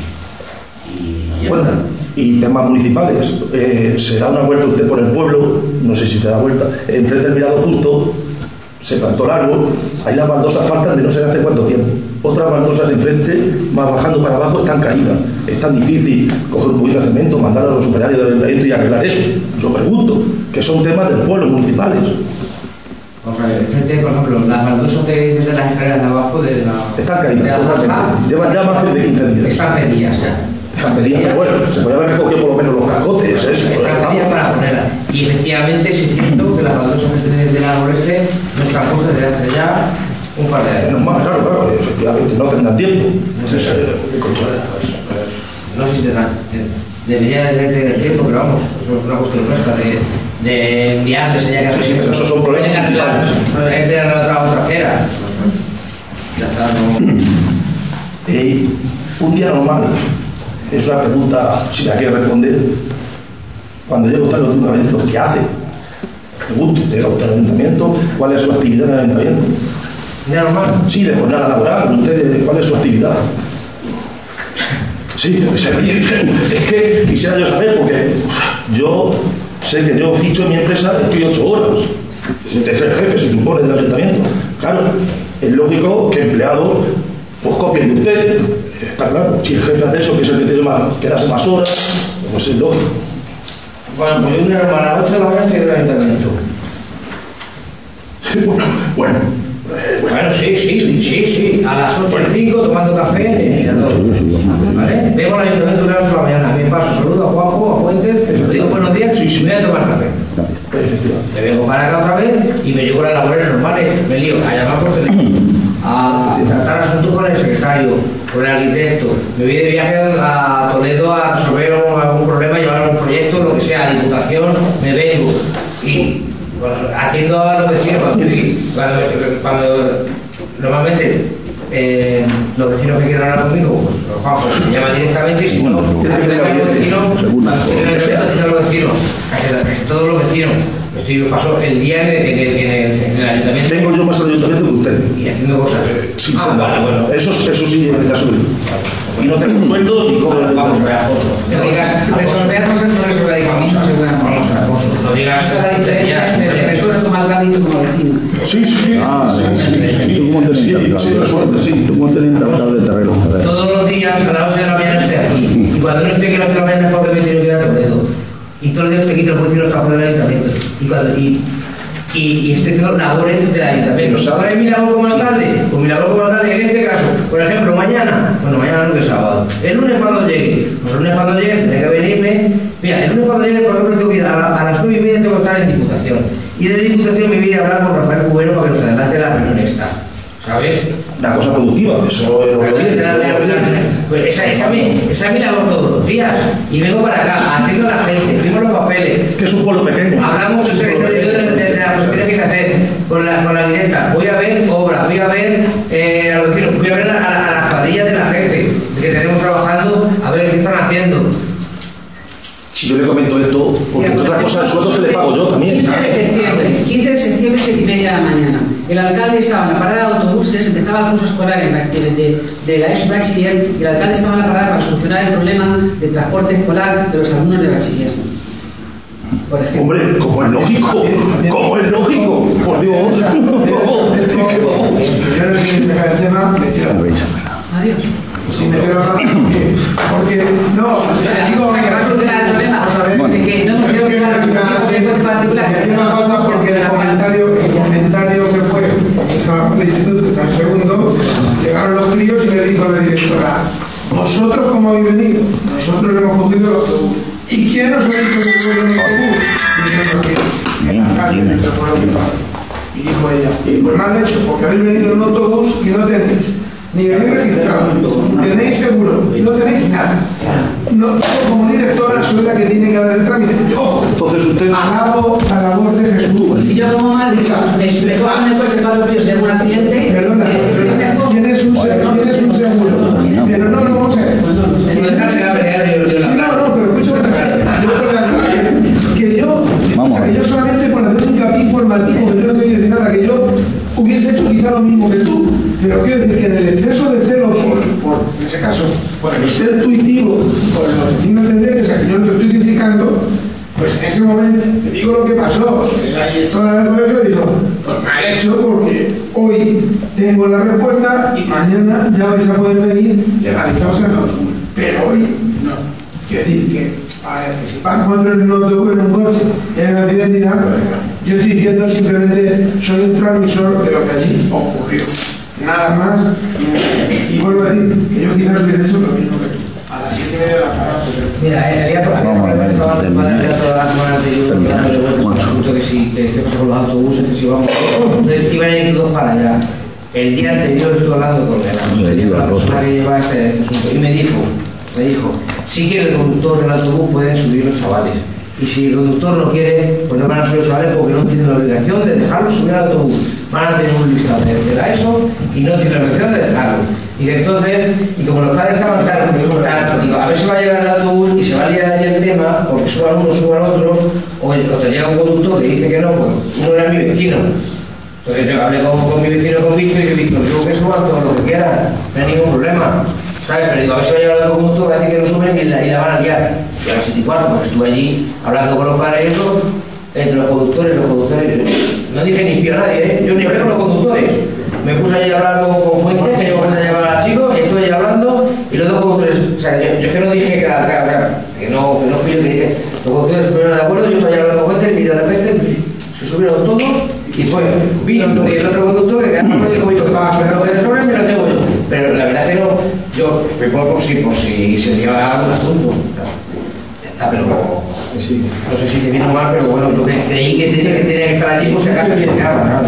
ya Bueno, está. y temas municipales. Se da una vuelta usted por el pueblo, no sé si se da vuelta, enfrente del Mirado Justo, se plantó largo, ahí las baldosas faltan de no sé hace cuánto tiempo. Otras baldosas enfrente, más bajando para abajo, están caídas. Es tan difícil coger un poquito de cemento, mandar a los superarios del ayuntamiento y arreglar eso. Yo pregunto, que son temas del pueblo, municipales. Vamos a ver, enfrente, por ejemplo, las baldosas que dices de las escaleras de abajo de la... Están de caídas, la totalmente. zanja, Llevan ya más de 15 días. están pedidas ya. Están pedidas, pero bueno, se podía haber recogido por lo menos los cascotes, eso. Están pedidas para ponerlas. Y efectivamente sí es cierto que las baldosas del árbol este no están puestas desde hace ya un par de años. Menos mal, claro, efectivamente, no tendrán tiempo. No sé si debería de tener tiempo, pero vamos, eso es una cuestión nuestra de enviarles allá que Sí, esos son problemas municipales. enviar a la otra acera. Ya está, no. Un día normal, es una pregunta, si me quiere responder, cuando llega usted al ayuntamiento, ¿qué hace? Pregunto, llega usted al ayuntamiento, ¿cuál es su actividad en el ayuntamiento? ¿Día normal? Sí, de jornada laboral, ¿usted cuál es su actividad? Sí, es que quisiera yo saber, porque yo sé que yo ficho en mi empresa, estoy 8 horas. Es el jefe, se supone, del ayuntamiento. Claro, es lógico que empleados pues copien de usted. Está claro, si el jefe hace eso, que es el que tiene que darse más horas, pues es lógico. Bueno, pues yo a las 8 de la mañana estoy en el ayuntamiento. Bueno, sí. A las 8:05 tomando café y a todo. ¿Vale? Vengo al ayuntamiento a las 8 de la mañana. Me paso, saludo a Juanjo, a Fuentes, digo buenos días y me voy a tomar café. Me vengo para acá otra vez y me llevo las labores normales. Me lío a llamar por teléfono, a tratar asuntos con el secretario, con el arquitecto. Me voy de viaje a Toledo a resolver algún problema, llevar algún proyecto, lo que sea, diputación, me vengo. Y bueno, atiendo a los vecinos cuando normalmente los vecinos que quieran hablar conmigo, pues los Juanjo me llaman directamente, y si no, los vecinos, casi todos los vecinos. Paso el día en el ayuntamiento. Tengo yo más al ayuntamiento que usted. Y haciendo cosas. Sí, vale, bueno. Eso sí, en el caso de... Y no tengo sueldo ni cobro. Vamos a ver, acoso. No digas, resolver cosas no resolver ahí. Vamos a ver, acoso. No digas, esa es la diferencia entre resuelves como alcalde y como vecino. Sí. ¿Tú cómo tenés tratado de terreno? Todos los días a las 8 de la mañana estoy aquí. Y cuando no estoy aquí a las 8 de la mañana es porque me he tenido que ir a Toledo. Y todos los días te quito los vecinos para fuera del ayuntamiento. Y estoy haciendo labores del ayuntamiento. ¿Cuál es mi labor como alcalde? Pues mi labor como alcalde en este caso, por ejemplo, mañana no es sábado. El lunes cuando llegue, tendré que venirme. Mira, el lunes cuando llegue, por ejemplo, tengo que ir a las 9:30, tengo que estar en Diputación. Y de Diputación me voy a ir a hablar con Rafael Cubero para que nos adelante la reunión esta. ¿Sabes? Una cosa productiva, eso es lo que viene. Pues esa es mi labor todos los días. Y vengo para acá, atiendo a la gente, firmo los papeles. Que es un pueblo pequeño. Hablamos de las cuestiones que hay que hacer con la directa. Voy a ver obras, voy a ver a los vecinos, voy a ver a las cuadrillas de la gente que tenemos trabajando, a ver qué están haciendo. Si yo le comento esto, porque otra cosa, el sueldo se le pago yo también. 15 de septiembre, 7:30 de la mañana. El alcalde estaba en la parada de autobuses, empezaba el curso escolar de la ESO bachiller, y el alcalde estaba en la parada para solucionar el problema de transporte escolar de los alumnos de bachiller. Por ejemplo. Hombre, como es lógico, por Dios. Adiós. Si me quedo hablando, porque no, digo que va a solucionar el problema de que no hemos tenido que dar un particular. Es una falta porque el comentario que fue el instituto en segundo, llegaron los críos y le dijo a la directora: vosotros cómo habéis venido, nosotros le hemos cogido el autobús. ¿Y quién nos ha dicho que fue el autobús? Diciendo que el alcalde del pueblo de Paz. Y dijo ella: pues mal hecho, porque habéis venido en un autobús y no tenéis ni venir registrado, tenéis seguro y no tenéis nada. No, como directora soy la que tiene que dar el trámite. Yo entonces usted alabo la labor de Jesús. Si yo como madre me cojan el coche para los de un accidente, perdona, tienes un seguro, pero no vamos a ver. No, pero escúchame, que yo solamente por hacer un hincapié informativo, que yo no te voy a decir nada, que yo hubiese hecho quizá lo mismo que tú, pero quiero decir que en el exceso de celo en ese caso, por el ser intuitivo, por los vecinos de Vélez, que yo no te estoy criticando, pues en ese momento te digo lo que pasó. La directora del colegio dijo: pues mal hecho, porque hoy tengo la respuesta y mañana ya vais a poder venir legalizados en el autobús, pero hoy no. Quiero decir que, a ver, que si vas cuando en un autobús, en un coche, en una identidad, yo estoy diciendo simplemente soy un transmisor de lo que allí ocurrió. Nada más. Y vuelvo a decir que yo quizás hubiera hecho lo mismo que tú. A las 7:30 de la parada. Mira, había asunto que si que pasa con los autobuses, que si vamos. Entonces iban a ir todos para allá. El día anterior estuve hablando con la persona que lleva este asunto y me dijo, si quiere el conductor del autobús pueden subir los chavales. Y si el conductor no quiere, pues no van a subir los chavales porque no tienen la obligación de dejarlos subir al autobús. Van a tener un listado de la ESO y no tienen la obligación de dejarlos. Y entonces, y como los padres estaban tan, digo, a ver si va a llegar el autobús y se va a liar ahí el tema, porque suban unos, suban otros, o te llega un conductor que dice que no, pues uno era mi vecino. Entonces yo hablé con mi vecino, con Víctor, y le digo, digo que suban todo lo que quieran, no hay ningún problema. ¿Sabes? Pero digo, a ver si va a llegar el autobús, que hace que no suben y la van a liar. Y a las 7 y cuarto, pues estuve allí hablando con los padres eso, entre los conductores, no dije ni pío a nadie, ¿eh? Yo ni hablé con los conductores. Me puse allí a hablar con Fuentes, que llevo gente a llevar a los chicos, y estuve allí hablando, y los dos conductores, o sea, yo que no dije que no fui yo que dije, los conductores estuvieron de acuerdo, yo estoy hablando con Fuentes, y de repente se subieron todos, y fue Víctor y el otro conductor que quedaron y dijo, pero los de sobres me los tengo yo. Pero la verdad que no, yo fui por si se dio algún asunto. Ya está, pero no sé si te vino mal, pero bueno, yo creí que tenía que estar allí por si acaso se llegaba.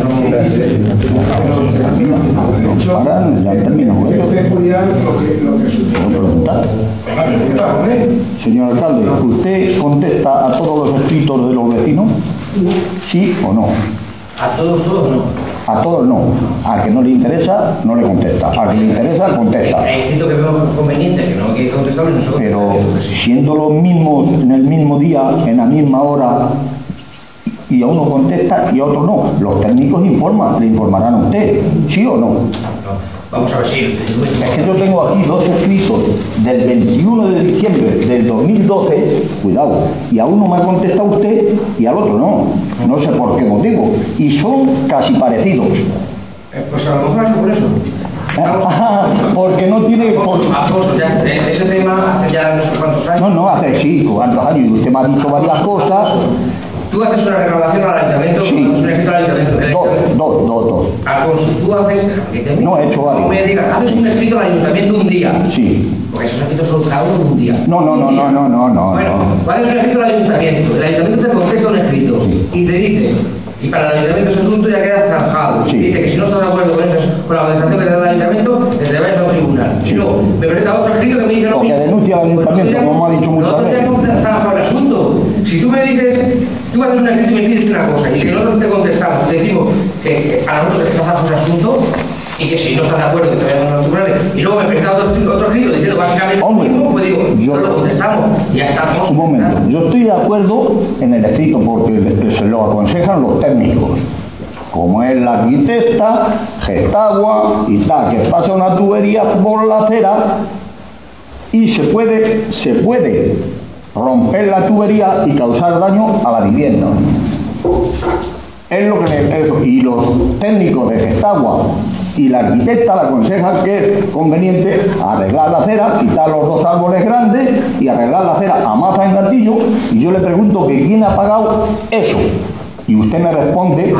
Señor alcalde, ¿usted contesta a todos los escritos de los vecinos? ¿Sí o no? A todos no. A todos no. Al que no le interesa, no le contesta. Al que le interesa, contesta. Hay escritos que vemos convenientes, que no hay que contestarlos nosotros. Pero siendo los mismos en el mismo día, en la misma hora, y a uno contesta y a otro no. Los técnicos informan, le informarán a usted, ¿sí o no? Vamos a ver si... Es que yo tengo aquí 2 escritos del 21 de diciembre del 2012, cuidado, y a uno me ha contestado usted y al otro no. No sé por qué motivo. Y son casi parecidos. Pues a lo mejor es por eso. Porque no tiene... Alfonso, ya, ese tema hace ya no sé cuántos años. No, hace sí, cuántos años. Y usted me ha dicho varias cosas. Tú haces una reclamación al ayuntamiento, sí. Un escrito al ayuntamiento. Dos. Alfonso, tú haces... No, he hecho varios. No me digas, haces un escrito al ayuntamiento un día. Sí. Porque esos escritos son cada uno un día. No. Bueno, haces un escrito al ayuntamiento. El ayuntamiento te contesta un escrito y te dice... Y para el ayuntamiento ese asunto ya queda zanjado. Sí. Dice que si no estás de acuerdo con la contestación que te da el ayuntamiento, te vayas a un tribunal. Sí. Y luego me presenta otro escrito que me dice lo mismo. Porque denuncia al ayuntamiento, como ha dicho muchas veces. Nosotros ya hemos zanjado el asunto. Si tú me dices, tú haces un escrito y me pides una cosa, y que nosotros te contestamos, te decimos que a nosotros está zanjado el asunto, y que si no estás de acuerdo que te vayamos a los tribunales, y luego me presenta otro escrito diciendo básicamente lo mismo, pues digo, no lo contestamos. Y ya estamos. Un momento, yo estoy de acuerdo en el escrito porque se lo aconsejan los técnicos. Como es la arquitecta, Gestagua y tal, que pasa una tubería por la acera y se puede romper la tubería y causar daño a la vivienda. Es lo que y los técnicos de Gestagua y la arquitecta le aconsejan que es conveniente arreglar la acera, quitar los 2 árboles grandes y arreglar la acera a maza en gatillo. Y yo le pregunto que quién ha pagado eso. Y usted me responde...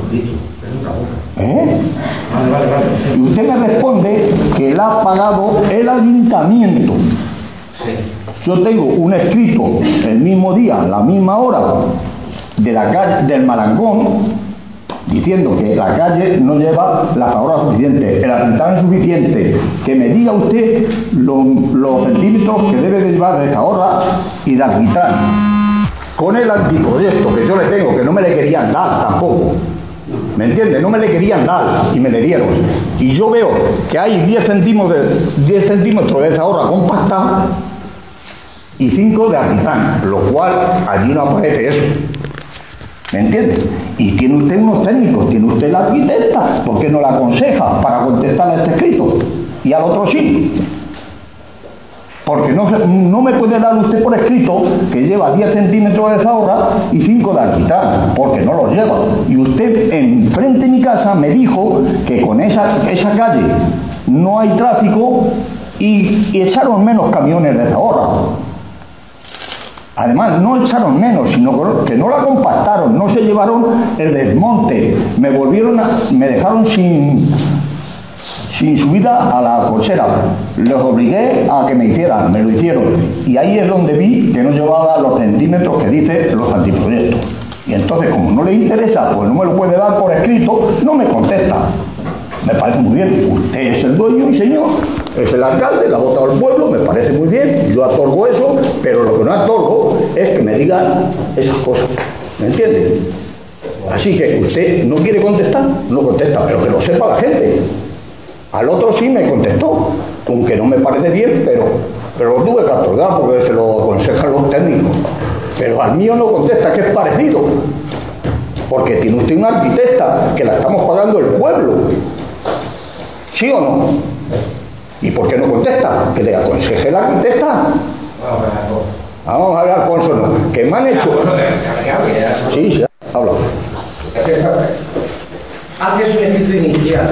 Y usted me responde que la ha pagado el ayuntamiento. Yo tengo un escrito el mismo día, la misma hora, de la calle del Malancón, diciendo que la calle no lleva la zahorra suficiente, el alquitrán suficiente, que me diga usted los centímetros que debe de llevar de zahorra y de alquitrán. Con el antiproyecto que yo le tengo, que no me le querían dar tampoco, ¿me entiende? No me le querían dar y me le dieron. Y yo veo que hay 10 centímetros de zahorra compactada y 5 de alquitrán, lo cual allí no aparece eso. ¿Me entiende? Y tiene usted unos técnicos, tiene usted la arquitecta, ¿por qué no la aconseja para contestar a este escrito? Y al otro sí. Porque no me puede dar usted por escrito que lleva 10 centímetros de zahorra y 5 de alquitrán, porque no los lleva. Y usted enfrente de mi casa me dijo que con esa calle no hay tráfico y echaron menos camiones de zahorra. Además, no echaron menos, sino que no la compactaron, no se llevaron el desmonte, me dejaron sin subida a la cochera. Les obligué a que me lo hicieron. Y ahí es donde vi que no llevaba los centímetros que dicen los antiproyectos. Y entonces, como no le interesa, pues no me lo puede dar por escrito, no me contesta. Me parece muy bien, usted es el dueño y señor, es el alcalde, la ha votado el pueblo, me parece muy bien, yo otorgo eso, pero lo que no otorgo es que me digan esas cosas, ¿me entiende? Así que usted no quiere contestar, no contesta, pero que lo sepa la gente. Al otro sí me contestó, aunque no me parece bien, pero lo tuve que otorgar porque se lo aconsejan los técnicos. Pero al mío no contesta, que es parecido. Porque tiene usted una arquitecta que la estamos pagando el pueblo. ¿Sí o no? ¿Y por qué no contesta? Que le aconseje la arquitecta. Vamos a hablar, Alfonso, no. Que me han hecho... Sí, habla. Haces un escrito inicial.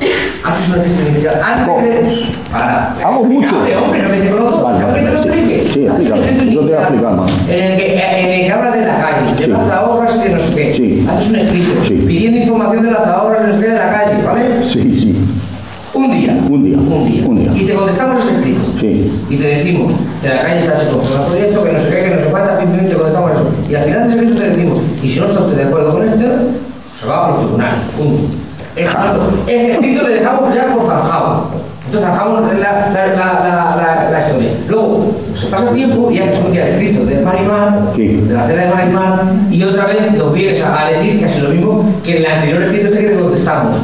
Antes Vamos mucho. Hombre, no me te conozco. Sí, explícame. Yo te voy a explicar más. En el que habla de la calle, de las ahorras, que no sé qué. Sí. Haces un escrito pidiendo información de las ahorras, no sé qué, de la calle, ¿vale? Sí. Un día. Y te contestamos ese escrito. Sí. Y te decimos, de la calle está hecho con el proyecto, que no sé qué, que no sé cuánta, te contestamos eso. Y al final de ese escrito te decimos, y si no está usted de acuerdo con esto, se va a los tribunales. Punto. Este escrito le dejamos ya por zanjado. Entonces zanjamos la historia. Luego se pasa el tiempo y ya que son ya escritos de Marimar, de la cena de Marimar, y otra vez nos vienes a decir casi lo mismo que en el anterior escrito que te contestamos.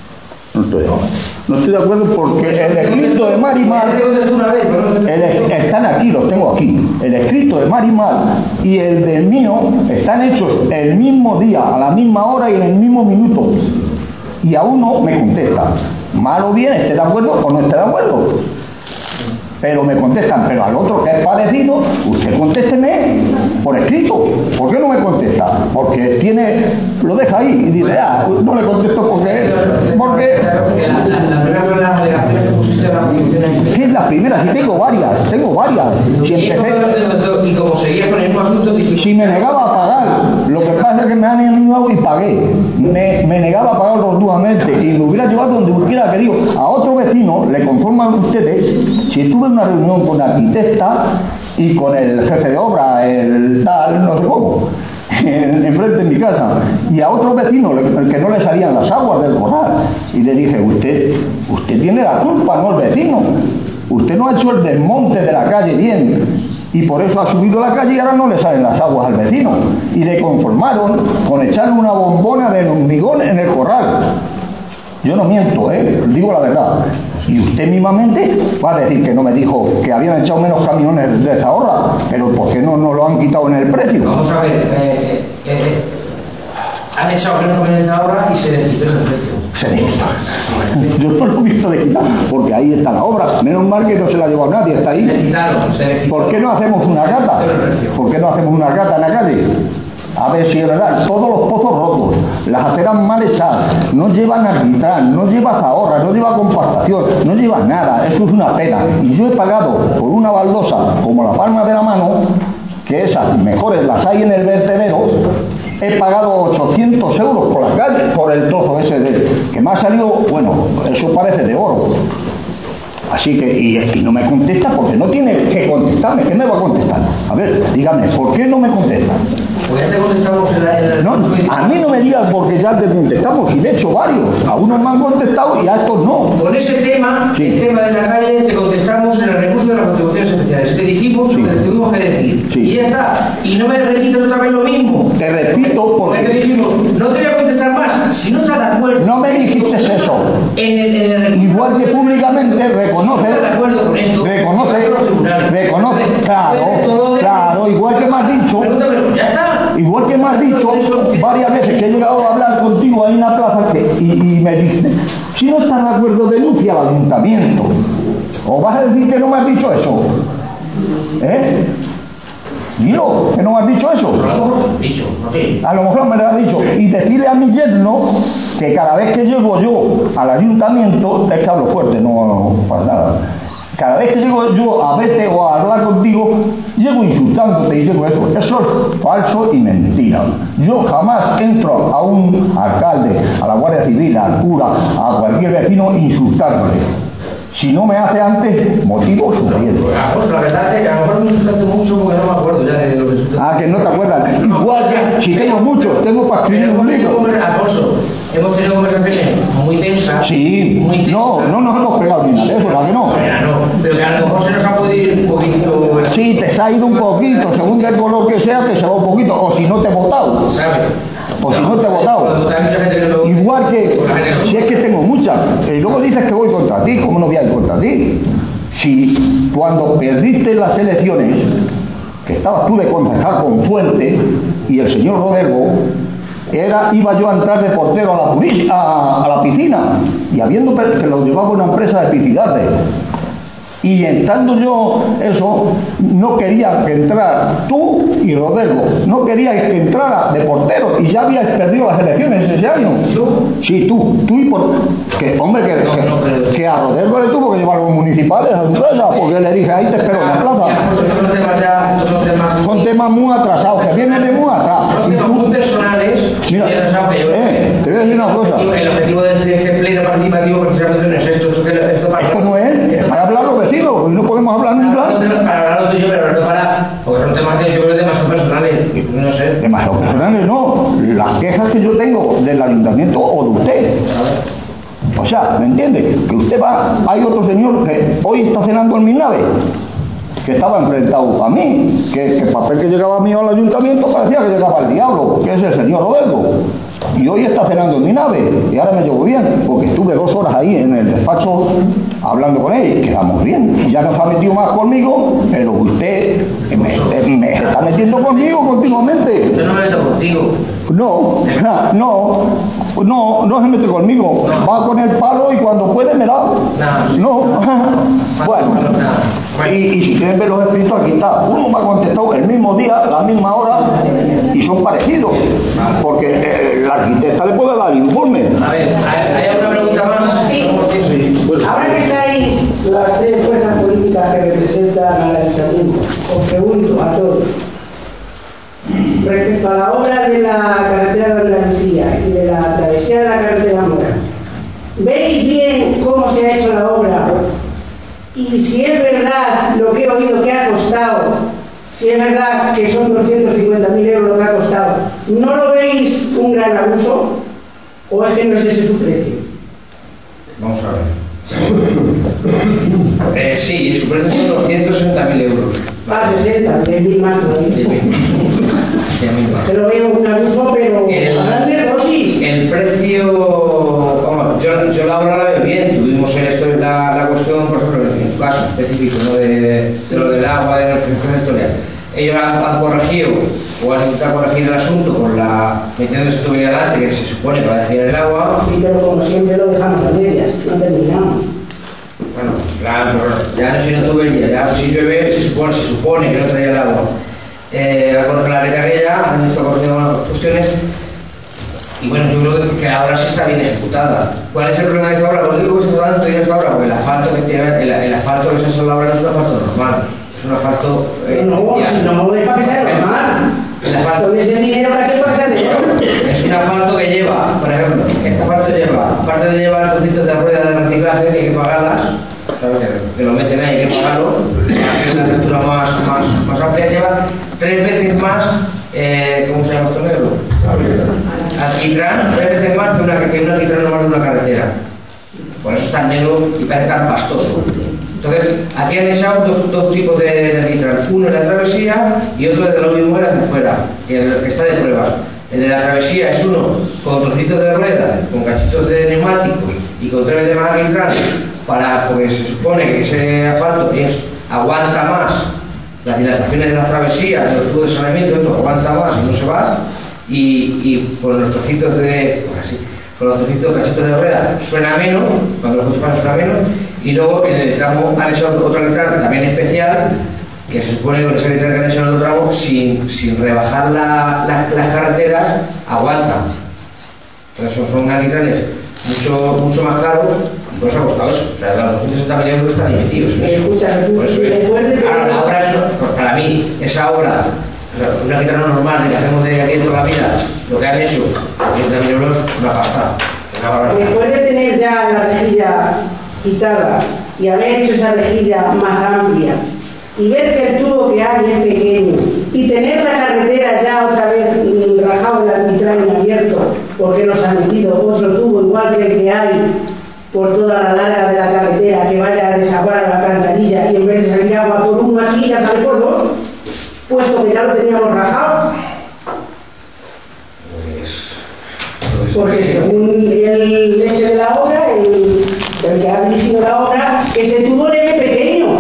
No estoy de acuerdo porque el escrito de Marimar están aquí, los tengo aquí. El escrito de Marimar y el del mío están hechos el mismo día, a la misma hora y en el mismo minuto. Y a uno me contesta, mal o bien, esté de acuerdo o no esté de acuerdo. Pero me contestan, pero al otro que es parecido, usted contésteme por escrito. ¿Por qué no me contesta? Porque lo deja ahí y dice, no le contesto porque la primera fue las alegaciones que pusiste en la petición. ¿Qué es la primera? Si tengo varias. Si y como seguía con el mismo asunto, si me negaba a pagar, lo que pasa es que me han animado y pagué. Me negaba a pagar rotundamente y me hubiera llevado donde hubiera querido. A otro vecino le conforman ustedes, si tuve una reunión con la arquitecta y con el jefe de obra, el tal, no sé cómo, enfrente de mi casa, y a otro vecino, el que no le salían las aguas del corral, y le dije, usted tiene la culpa, no el vecino. Usted no ha hecho el desmonte de la calle bien, y por eso ha subido la calle y ahora no le salen las aguas al vecino. Y le conformaron con echarle una bombona de hormigón en el corral. Yo no miento, digo la verdad. Y usted mismamente va a decir que no me dijo que habían echado menos camiones de Zahorra, pero ¿por qué no lo han quitado en el precio? Vamos a ver, han echado menos camiones de Zahorra y se les quitó el precio. Yo no lo he visto de quitar, porque ahí está la obra. Menos mal que no se la ha llevado nadie, está ahí. ¿Por qué no hacemos una gata? ¿Por qué no hacemos una gata en la calle? A ver si es verdad, todos los pozos rotos, las aceras mal echadas, no llevan arbitral, no lleva Zahorra, no lleva compactación, no lleva nada, eso es una pena. Y yo he pagado por una baldosa como la palma de la mano, que esas mejores las hay en el vertedero, he pagado 800 euros por la calle, por el trozo ese que me ha salido, bueno, eso parece de oro. Así que, y no me contesta porque no tiene que contestarme. ¿Qué me va a contestar? A ver, dígame, ¿por qué no me contesta? Pues ya te contestamos No, a mí no me digas porque ya te contestamos, y de hecho varios. A unos me han contestado y a estos no. Con ese tema, el tema de la calle, te contestamos en el recurso de las contribuciones especiales. Te dijimos lo que te tuvimos que decir. Y ya está. Y no me repites otra vez lo mismo. Te repito porque te dijimos, no te voy a contestar más. Si no estás de acuerdo. No me dijiste eso. Igual que públicamente reconoce, claro, igual que me has dicho, varias veces que he llegado a hablar contigo ahí en la plaza y me dices, si no estás de acuerdo, denuncia al ayuntamiento. ¿O vas a decir que no me has dicho eso? Dilo, que no me has dicho eso. A lo mejor me lo has dicho. Y decirle a mi yerno que cada vez que llego yo al ayuntamiento, es que hablo fuerte, no para nada. Cada vez que llego yo a verte o a hablar contigo, llego insultándote y digo eso. Eso es falso y mentira. Yo jamás entro a un alcalde, a la Guardia Civil, al cura, a cualquier vecino insultándole. Si no me hace antes, motivo suficiente. Pues la verdad es que a lo mejor me insultaste mucho porque no me acuerdo ya de los insultos. Que no te acuerdas. Igual que si tengo muchos, tengo para escribir un libro. Alfonso, hemos tenido conversaciones muy tensas. Sí, muy tensas. No nos hemos pegado ni nada de eso, ¿verdad que no? Pero que a lo mejor se nos ha podido ir un poquito. Sí, te ha ido un poquito, según el color que sea, te se va un poquito. O si no te he votado. ¿Sabes? O si no te he votado. Igual que, si es que tengo muchas. escucha, y luego dices que voy contra ti. ¿Cómo no voy a ir contra ti? Si cuando perdiste las elecciones, que estabas tú de concejal con Fuente y el señor Rodergo, iba yo a entrar de portero a la piscina, y habiendo que lo llevaba una empresa de piscidajes, y estando yo eso, no quería que entrara tú y Rodergo, no quería que entrara de portero, y ya habías perdido las elecciones ese año. Sí, tú y que hombre, que a Rodergo le tuvo que llevar los municipales a su casa, porque le dije, ahí te espero en la plaza. Son temas muy atrasados, que vienen de muy atrás. Son temas muy personales. Mira, te voy a decir una cosa. El objetivo de este pleno participativo precisamente no es esto. Esto no es para hablar los vecinos, y no podemos hablar nunca. Para hablar lo tuyo, pero no para. Porque son temas, yo creo que temas son personales. No sé. Temas son personales, no. Las quejas que yo tengo del ayuntamiento o de usted. O sea, ¿me entiende? Que usted va. Hay otro señor que hoy está cenando en mi nave, que estaba enfrentado a mí, que el papel que llegaba a mí al ayuntamiento parecía que llegaba al diablo, que es el señor Roberto. Y hoy está cenando en mi nave, y ahora me llevo bien, porque estuve 2 horas ahí en el despacho hablando con él, y quedamos bien. Y ya no se ha metido más conmigo, pero usted me está metiendo conmigo continuamente. Yo no me meto contigo. No se mete conmigo. Va con el palo y cuando puede me da. No. Bueno. Y si quieren ver los escritos, aquí está. Uno me ha contestado el mismo día, la misma hora, y son parecidos. Porque la arquitecta le puede dar informe. A ver, ¿hay alguna pregunta más? Sí. Ahora que estáis las 3 fuerzas políticas que representan al ayuntamiento, os pregunto a todos. Respecto a la obra de la carretera de Andalucía y de la travesía de la carretera Mora, ¿veis bien cómo se ha hecho la obra? Y si es verdad lo que he oído que ha costado, si es verdad que son 250.000 euros lo que ha costado, ¿no lo veis un gran abuso? ¿O es que no es ese su precio? Vamos a ver. Sí, su precio son 260.000 euros. 60, 10.000 más todavía. Te lo veo un abuso, pero a grandes dosis. El precio, vamos, yo la obra la veo bien. Tuvimos esto la cuestión, por ejemplo, en tu caso específico, ¿no? de lo del agua, de nuestra historia. Ellos han corregido o han intentado corregir el asunto con la metiendo esa tubería delante, que se supone que va a desviar el agua. Sí, pero como siempre lo dejamos a medias, no terminamos. Bueno, claro, ya no si no tubería, ya si llueve se supone que no traía el agua. Va a corregir la recarguera, han estado corrigiendo cuestiones. Y bueno, yo creo que ahora sí está bien ejecutada. ¿Cuál es el problema de esta obra? Lo digo que se está dando todavía esta obra, porque el asfalto que se ha hecho la obra no es un asfalto normal. Es un asfalto. No es para que sea normal. El asfalto. Con ese dinero que hace para que sea de es un asfalto que lleva, por ejemplo, este asfalto lleva, aparte de llevar trocitos de ruedas de reciclaje, que hay que pagarlas, ¿sabes? Que lo meten ahí, hay que pagarlo, hacer una lectura más amplia, lleva 3 veces más, ¿cómo se llama esto negro? Alquitrán, 3 veces más que un alquitrán normal de una carretera. Por eso es tan negro y parece tan pastoso. Entonces, aquí han echado dos tipos de alquitrán. Uno en la travesía y otro desde lo mismo hacia afuera, que es el que está de pruebas. El de la travesía es uno con trocitos de rueda, con cachitos de neumáticos y con 3 veces más alquitrán, porque se supone que ese asfalto aguanta más las dilataciones de las travesías, los tubos de saneamiento, esto aguanta más y no se va. Y con los trocitos con los trocitos cachitos de rueda suena menos, cuando los coches pasan suena menos, y luego en el tramo han hecho otro alquitrán también especial, que se supone que con ese alquitrán que han hecho en otro tramo, sin rebajar las carreteras, aguantan. Entonces son alquitranes mucho más caros, y por eso ha costado eso. O sea, los 260.000 euros están ahí metidos en eso. Escucha, Jesús, ahora, la obra para mí, esa obra, un alquitrán normal que hacemos de aquí toda la vida, lo que han hecho, 260.000 euros, una pasta. Después de tener ya la rejilla quitada y haber hecho esa rejilla más amplia y ver que el tubo que hay es pequeño y tener la carretera ya otra vez rajado el alquitrán y abierto porque nos han metido otro tubo igual que el que hay por toda la larga de la carretera que vaya a desaguar a la alcantarilla y en vez de salir agua por uno así ya sale por 2, puesto que ya lo teníamos rajado. Porque según el hecho de la obra, el ese tubo le ve pequeño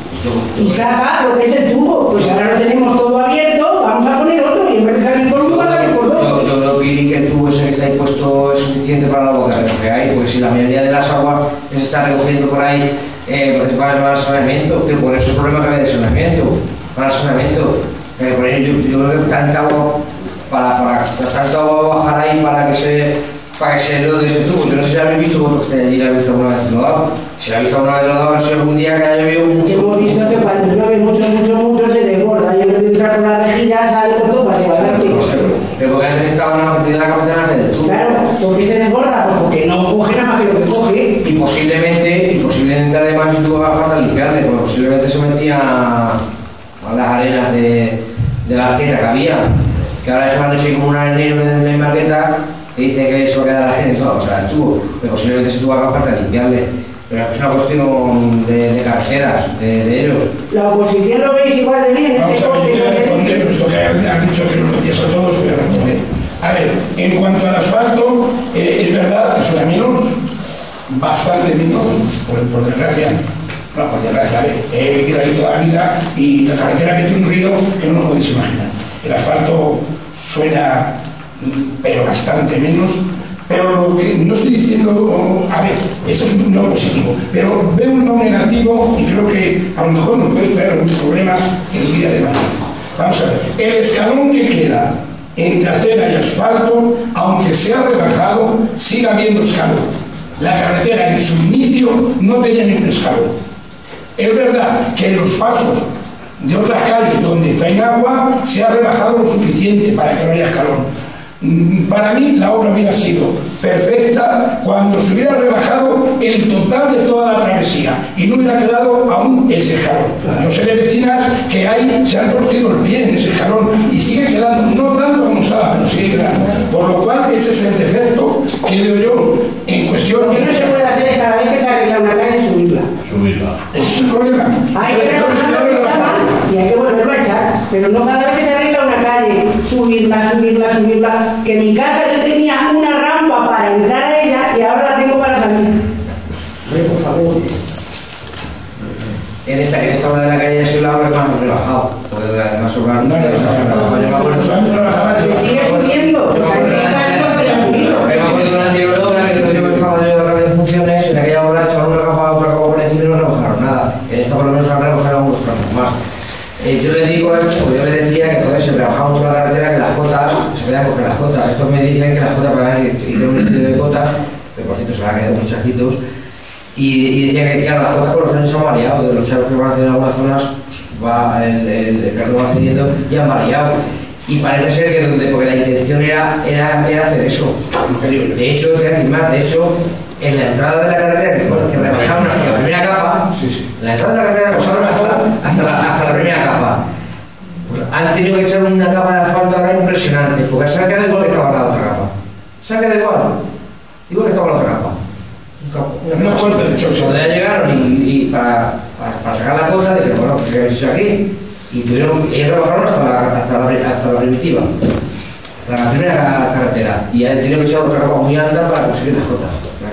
y saca lo que es el tubo. Pues ahora lo tenemos todo abierto, vamos a poner otro y en vez de salir por uno va a salir por dos. Yo creo que el tubo ese que está ahí puesto es suficiente para la boca que hay, porque si la mayoría de las aguas que se está recogiendo por ahí para el saneamiento, que por eso el problema que hay de saneamiento, para el saneamiento. Por ello yo creo que tanta agua para tanto agua bajar ahí para que se lo de ese tubo. Yo no sé si habéis visto, vosotros que allí habéis visto alguna vez lo dado. Si habéis visto alguna vez lo dado, si algún día que haya llovido mucho. Hemos visto que cuando llueve mucho se desborda y en vez de entrar por la rejilla sale por todo para adelante. Pero porque antes estaba una partida de la capacidad del tubo. Claro, ¿por qué se desborda? Pues porque no coge nada más que lo que coge. Y posiblemente además si tuvo que falta limpiarle, porque posiblemente se metía a las arenas de la arqueta que había, que ahora es más como un arenero de marqueta que dice que eso queda la gente, no, o sea, el tubo, pero posiblemente se tuvo que falta limpiarle. Pero es una cuestión de carreteras, de ellos. La oposición lo veis igual de bien, ese coste que responder esto que han dicho que nos lo decías a todos, voy a responder. A ver, en cuanto al asfalto, es verdad que suena menos, bastante menos, por desgracia. No, por desgracia, he vivido ahí toda la vida y la carretera mete un ruido que no lo podéis imaginar. El asfalto suena, pero bastante menos. Pero lo que no estoy diciendo, a ver, eso es no positivo, pero veo un no negativo y creo que a lo mejor nos puede traer algún problema el día de mañana. Vamos a ver, el escalón que queda entre acera y asfalto, aunque se ha rebajado, sigue habiendo escalón. La carretera en su inicio no tenía ningún escalón. Es verdad que en los pasos de otras calles donde traen agua se ha rebajado lo suficiente para que no haya escalón. Para mí la obra hubiera sido perfecta cuando se hubiera rebajado el total de toda la travesía y no hubiera quedado aún ese escalón. Yo sé de vecinas que ahí se han torcido el pie en ese escalón y sigue quedando, no tanto como estaba, pero sigue quedando. Por lo cual ese es el defecto que veo yo en cuestión. Lo que no se puede hacer es cada vez que se arregla una calle subirla. Ese es el problema. Hay que reconocer que está mal y hay que volverlo a echar, pero no cada vez que se arregla una calle subirla. Que en mi casa yo tenía una rampa para entrar a ella y ahora la tengo para salir. Por favor. En esta obra de la calle se la obra que hemos rebajado, porque además sobraron. Se sigue subiendo. Me acuerdo de una anterior obra que tuvimos el caballo de radio de funciones, en aquella obra echaron una capa, otra capa por encima y no rebajaron nada. En esta por lo menos han rebajado algunos tramos más. Yo le digo esto, yo le decía que entonces se rebajaba mucho la carretera, que las cotas, se podían coger las cotas. Estos me dicen que las cotas, para que hicieron un estudio de cotas, que por cierto se le ha quedado muchos chajitos, y decía que claro, las cotas por los años han variado, de los charcos que van haciendo en algunas zonas, pues va el carro va cediendo y han variado. Y parece ser que porque la intención era hacer eso. De hecho, te voy a decir más, de hecho, en la entrada de la carretera que rebajaron hasta la primera capa, la entrada de la carretera pasaron hasta la primera capa. Pues han tenido que echar una capa de asfalto ahora impresionante, porque se ha quedado igual que estaba la otra capa. Se ha quedado igual que estaba la otra capa. Una puerta de hecho, cuando ya llegaron y para sacar la cosa, dijeron, bueno, pues ¿qué hecho aquí? Y ellos rebajaron hasta la primitiva, hasta la primera carretera, y han tenido que echar otra capa muy alta para conseguir las cotas.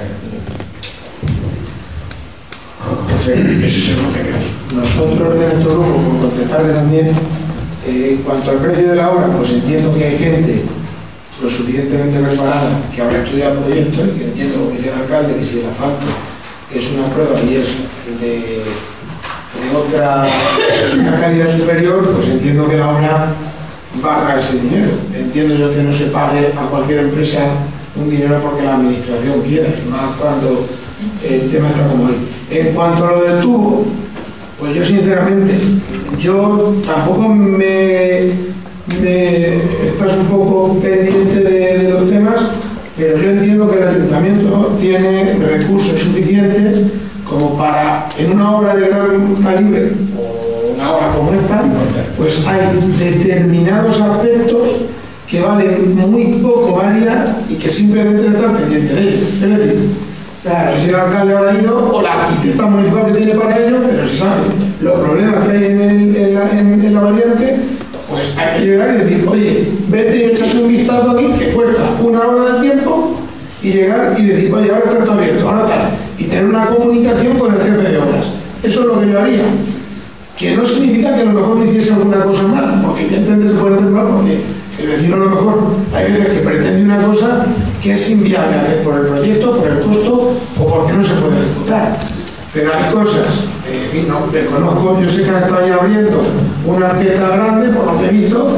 Nosotros de nuestro grupo, por contestarle también, en cuanto al precio de la obra, pues entiendo que hay gente lo suficientemente preparada que habrá estudiado el proyecto y que entiendo lo que dice el alcalde, que si el asfalto es una prueba y es de otra calidad superior, pues entiendo que la obra valga ese dinero. Entiendo yo que no se pague a cualquier empresa un dinero porque la administración quiera, más cuando el tema está como hoy. En cuanto a lo del tubo, pues yo sinceramente, yo tampoco estás un poco pendiente de los temas, pero yo entiendo que el ayuntamiento tiene recursos suficientes como para, en una obra de gran calibre o una obra como esta, pues hay determinados aspectos que valen muy poco variar y que simplemente estar pendiente de ellos. Es decir, claro, no sé si el alcalde habrá ido o la arquitecta municipal que tiene para ello, pero si sabe los problemas que hay en la variante, pues hay que llegar y decir, oye, vete y échate un vistazo aquí que cuesta una hora de tiempo y llegar y decir, oye, ahora está todo abierto, ahora tal, y tener una comunicación con el jefe de obras. Eso es lo que yo haría. Que no significa que a lo mejor me hiciese alguna cosa mal, porque evidentemente se puede hacer mal, porque el vecino a lo mejor hay veces que pretende una cosa que es inviable hacer por el proyecto, por el costo o porque no se puede ejecutar. Pero hay cosas, no, desconozco, yo sé que ahora estoy abriendo una arqueta grande, por lo que he visto,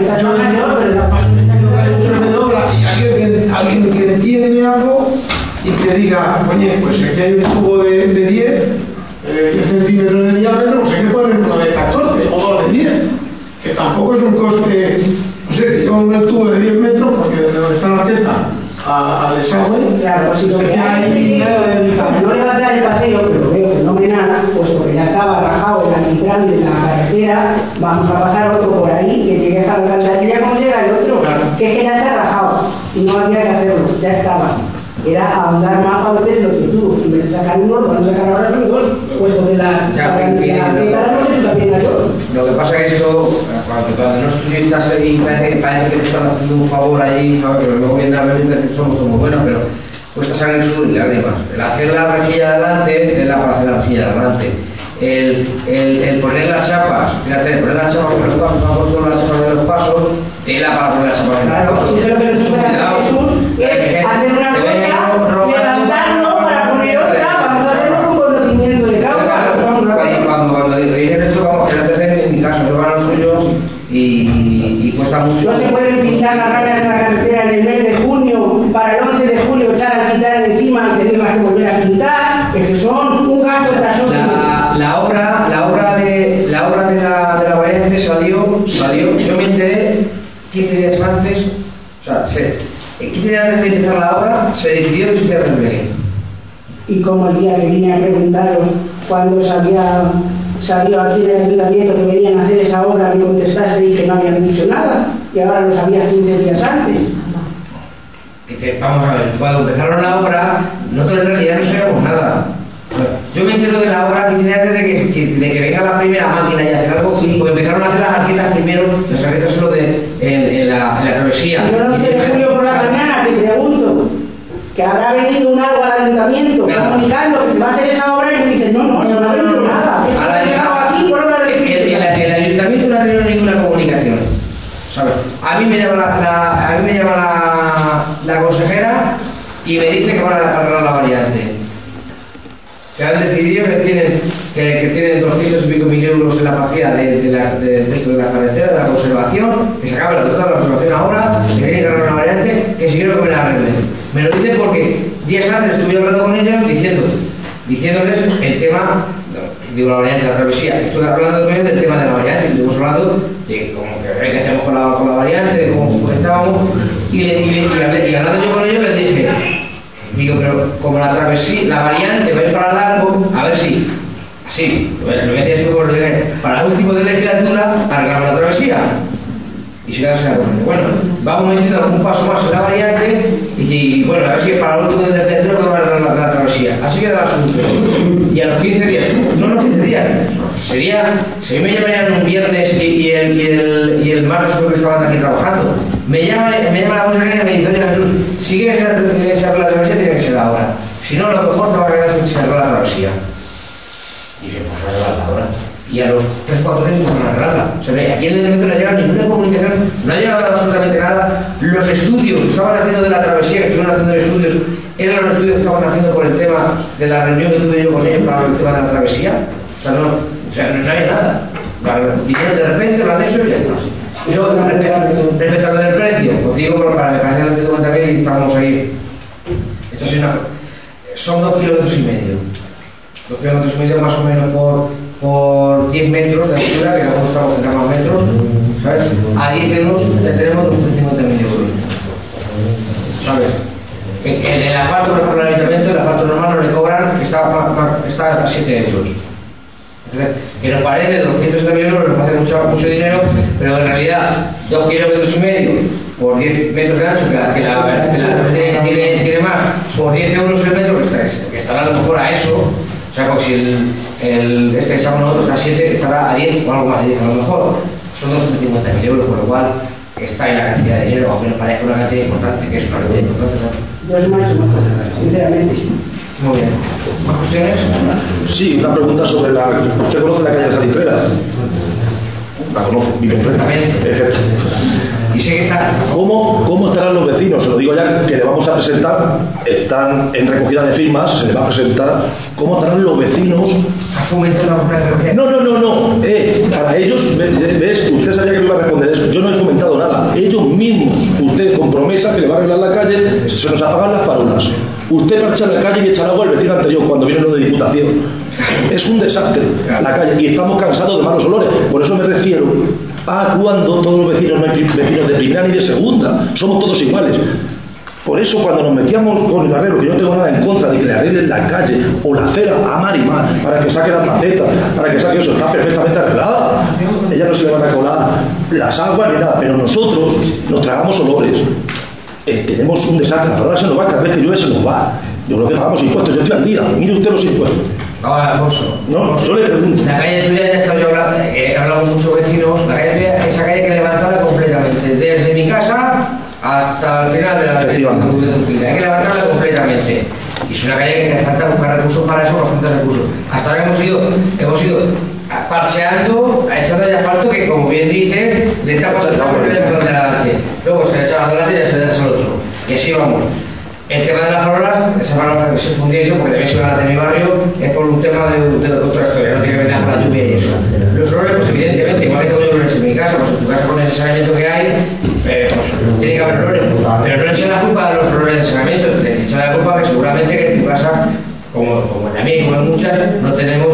alguien que entiende algo y que diga, oye, pues aquí hay un tubo de 10 centímetros de diámetro, pues hay que poner uno de 14 o dos de 10, que tampoco es un coste, no sé, que lleva un tubo de 10 metros, porque desde donde está la arqueta al desagüe, claro, pues si lo que hay no le va a dar el paseo, pero lo veo fenomenal, puesto que ya estaba rajado el alquitrán de la carretera, vamos a pasar otro por ahí, que llegue hasta la alcantarilla como llega el otro, claro. Que es que ya está rajado, y no había que hacerlo, ya estaba. Era ahondar más para meter lo que tú, en vez de sacar uno, lo van a sacar ahora los dos, puesto que la carretera hemos hecho también a yo. Lo que pasa es que esto, cuando no estuvieras ahí, parece que te están haciendo un favor allí, ¿sabes? Pero luego viene a ver y parece que somos muy buenos, pero cuesta sangre, sudor y lágrimas. El hacer la rejilla de adelante es la para hacer la rejilla de adelante. El poner las chapas, fíjate, poner las chapas en los pasos, no poner las chapas en los pasos, tela para poner las chapas en los pasos. Sí, pero que nosotros Jesús es hacer una cosa, levantarlo para poner otra, vamos a hacerlo con conocimiento de causa. Cuando dicen esto, vamos, que en mi caso, se van a los suyos y cuesta mucho. No se pueden pintar las rayas de la carretera en el mes de junio para el 11 de julio echar al quitar encima y tenerlas que volver a pintar, es que son un gasto tras otro. La obra de la variante salió, yo me enteré 15 días antes, o sea, 15 días antes de empezar la obra, se decidió que se hiciera el Belén. Y como el día que vine a preguntaros cuando salió aquí en el ayuntamiento que venían a hacer esa obra, me contestaste y dije no habían dicho nada, y ahora lo sabías 15 días antes. Dice, vamos a ver, cuando empezaron la obra, nosotros en realidad no sabíamos nada. Yo me entero de la obra 15 días antes de que venga la primera máquina y hacer algo, porque empezaron a hacer las arquetas primero, las arquetas solo en la travesía. Yo el 11 de julio por la mañana te pregunto que habrá venido un agua al ayuntamiento comunicando que se va a hacer esa obra y me dicen, no ha venido nada. El ayuntamiento no ha tenido ninguna comunicación, ¿sabes? A mí me llama la consejera y me dice que van a arreglar la variante. Que han decidido que tienen 200 y pico mil euros en la partida de la carretera, de la conservación, que se acaba toda la conservación ahora, que tienen que arreglar una variante, que si quiero que me la arreglen. Me lo dicen porque días antes estuve hablando con ellos diciéndoles el tema, digo la variante de la travesía, estuve hablando con ellos del tema de la variante, estuvimos hablando de cómo que hacemos con la variante, de cómo estábamos, y hablando yo con ellos les dije, digo, pero como la travesía, la variante va a ir para largo, a ver si, así, lo voy a decir así como lo dije, para el último de legislatura arreglamos la travesía. Y si quedas bueno, vamos metiendo algún paso más en la variante y bueno, a ver si para el último de legislatura podemos arreglar la travesía. Así queda el asunto. Y a los 15 días, no los 15 días, si me llamarían un viernes y el martes solo que estaban aquí trabajando. Me llama la consejera y me dice, oye Jesús, si quieres que se arregle la travesía, tiene que ser ahora. Si no, lo mejor te va a quedar sin se arregla la travesía. Y dije, pues arreglarla ahora. Y a los 3 o 4 días no van a arreglarla. O sea, aquí en el evento no ha llegado ninguna comunicación, no ha llegado absolutamente nada. Los estudios que estaban haciendo de la travesía, que estuvieron haciendo estudios, eran los estudios que estaban haciendo por el tema de la reunión que tuve yo con ellos para el tema de la travesía. O sea, no había nada. Vinieron de repente, lo han hecho y ya está. Y luego, respecto a lo del precio, os digo, para que parezca que te también y estamos ahí. Esto son 2,5 kilómetros. 2,5 kilómetros más o menos por 10 metros de altura, que nosotros estamos en más metros, ¿sabes? A 10 euros ya tenemos 250.000 euros, ¿sabes? El asfalto, por ejemplo, el ayuntamiento, el asfalto normal no le cobran, está a 7 euros. Entonces, que nos parece 270.000 euros, nos parece mucho dinero, pero en realidad 2,5 kilómetros por 10 metros de ancho, que la tiene más, por 10 euros el metro, que estará a lo mejor a eso. O sea, porque si este que estamos nosotros a 7, estará a 10 o algo más de 10 a lo mejor. Son 250.000 euros, con lo cual está en la cantidad de dinero, aunque nos parezca una cantidad importante, que es una cantidad importante, ¿no? Yo es mucho más, sinceramente. Muy bien. ¿Más cuestiones? Sí, una pregunta sobre la... ¿Usted conoce la calle de Salitrera? La conozco, vive enfrente. Perfecto. Y sé que está... ¿Cómo estarán los vecinos? Se lo digo ya que le vamos a presentar, están en recogida de firmas, se les va a presentar. ¿Cómo estarán los vecinos? ¿Ha fomentado la recogida? No. Para ellos, ves, usted sabía que me iba a responder eso. Yo no he fomentado nada. Ellos mismos, usted con promesa que le va a arreglar la calle, se nos apagan las farolas. Usted marcha a la calle y echa el agua al vecino anterior cuando viene lo de Diputación. Es un desastre la calle y estamos cansados de malos olores. Por eso me refiero a cuando todos los vecinos, no hay vecinos de primera ni de segunda, somos todos iguales. Por eso cuando nos metíamos con el arreglo, que yo no tengo nada en contra de que le arreglen la calle o la acera a mar y mar, para que saque las macetas, para que saque eso, está perfectamente arreglada. Ella no se le van a colar las aguas ni nada, pero nosotros nos tragamos olores. Tenemos un desastre, la farola se nos va, cada vez que llueve se nos va. Yo creo que pagamos impuestos, yo estoy al día, mire usted los impuestos. Ahora, Alfonso. No, yo le pregunto. La calle tuya, ya he estado yo hablando, he hablado con muchos vecinos, la calle tuya, esa calle hay que levantarla completamente, desde mi casa hasta el final de tu fila, hay que levantarla completamente. Y es una calle que hace falta buscar recursos para eso, bastantes recursos. Hasta ahora hemos ido parcheando, echando ya asfalto que, como bien dice, le tapas el trabajo que le dejas adelante. Luego se le echa adelante y ya se le deja al otro. Y así vamos. El tema de las farolas, esa farola que se fundía eso, porque también se van a de mi barrio, es por un tema de otra historia, no tiene que ver nada con la lluvia y eso. Los olores, pues evidentemente, igual que tengo yo olores en mi casa, pues en tu casa con el saneamiento que hay, pues tiene que haber olores. Pero no le echen la culpa de los olores de saneamiento, le echan la culpa que seguramente que en tu casa, como en la mía y como en muchas, no tenemos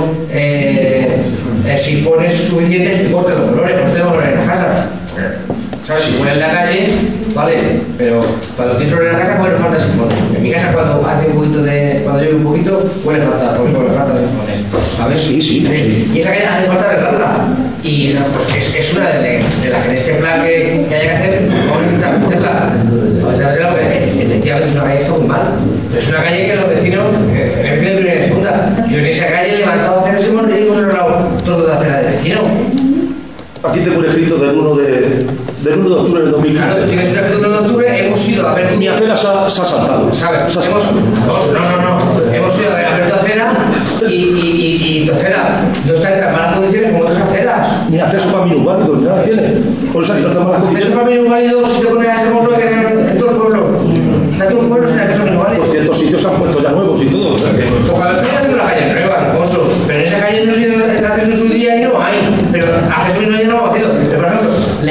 sifones suficientes que corten los olores, no tenemos olores en la casa. ¿Sabes? Si huele en la calle, vale, pero cuando tienes olor en la casa, huele falta sifones. En mi casa, cuando hace un poquito cuando llueve un poquito, huele falta, porque huele falta sifones. ¿Sabes? Sí. Y esa calle hace falta arreglarla. Y pues, es una de las que en este plan que haya que hacer, vamos a intentar meterla. Efectivamente es una calle que está muy mal. Es una calle que los vecinos, el vecino de primera y segunda, yo en esa calle he levantado aceras y hemos arreglado todo de acera de vecino. Aquí tengo un escrito del 1 de octubre del 2015. Claro, tú tienes un escrito del 1 de octubre, hemos ido a ver... Mi acera se ha saltado. ¿Sabes? Hemos ido a ver tu acera y tu acera no está en tan malas condiciones como otras aceras. Ni acceso para minusválidos, ni nada tiene. Por eso aquí no está en malas condiciones. Acceso para minusválidos, si te pones a hacer lo que en todo el pueblo. Está todo el pueblo sin acceso a minusválidos. Pues ciertos sitios se han puesto ya nuevos y todo, o sea que... Ojalá estoy haciendo la calle nueva, Alfonso, pero en esa calle no se tiene acceso en su día y no hay. Pero acceso en su día no ha vacío. Por ejemplo,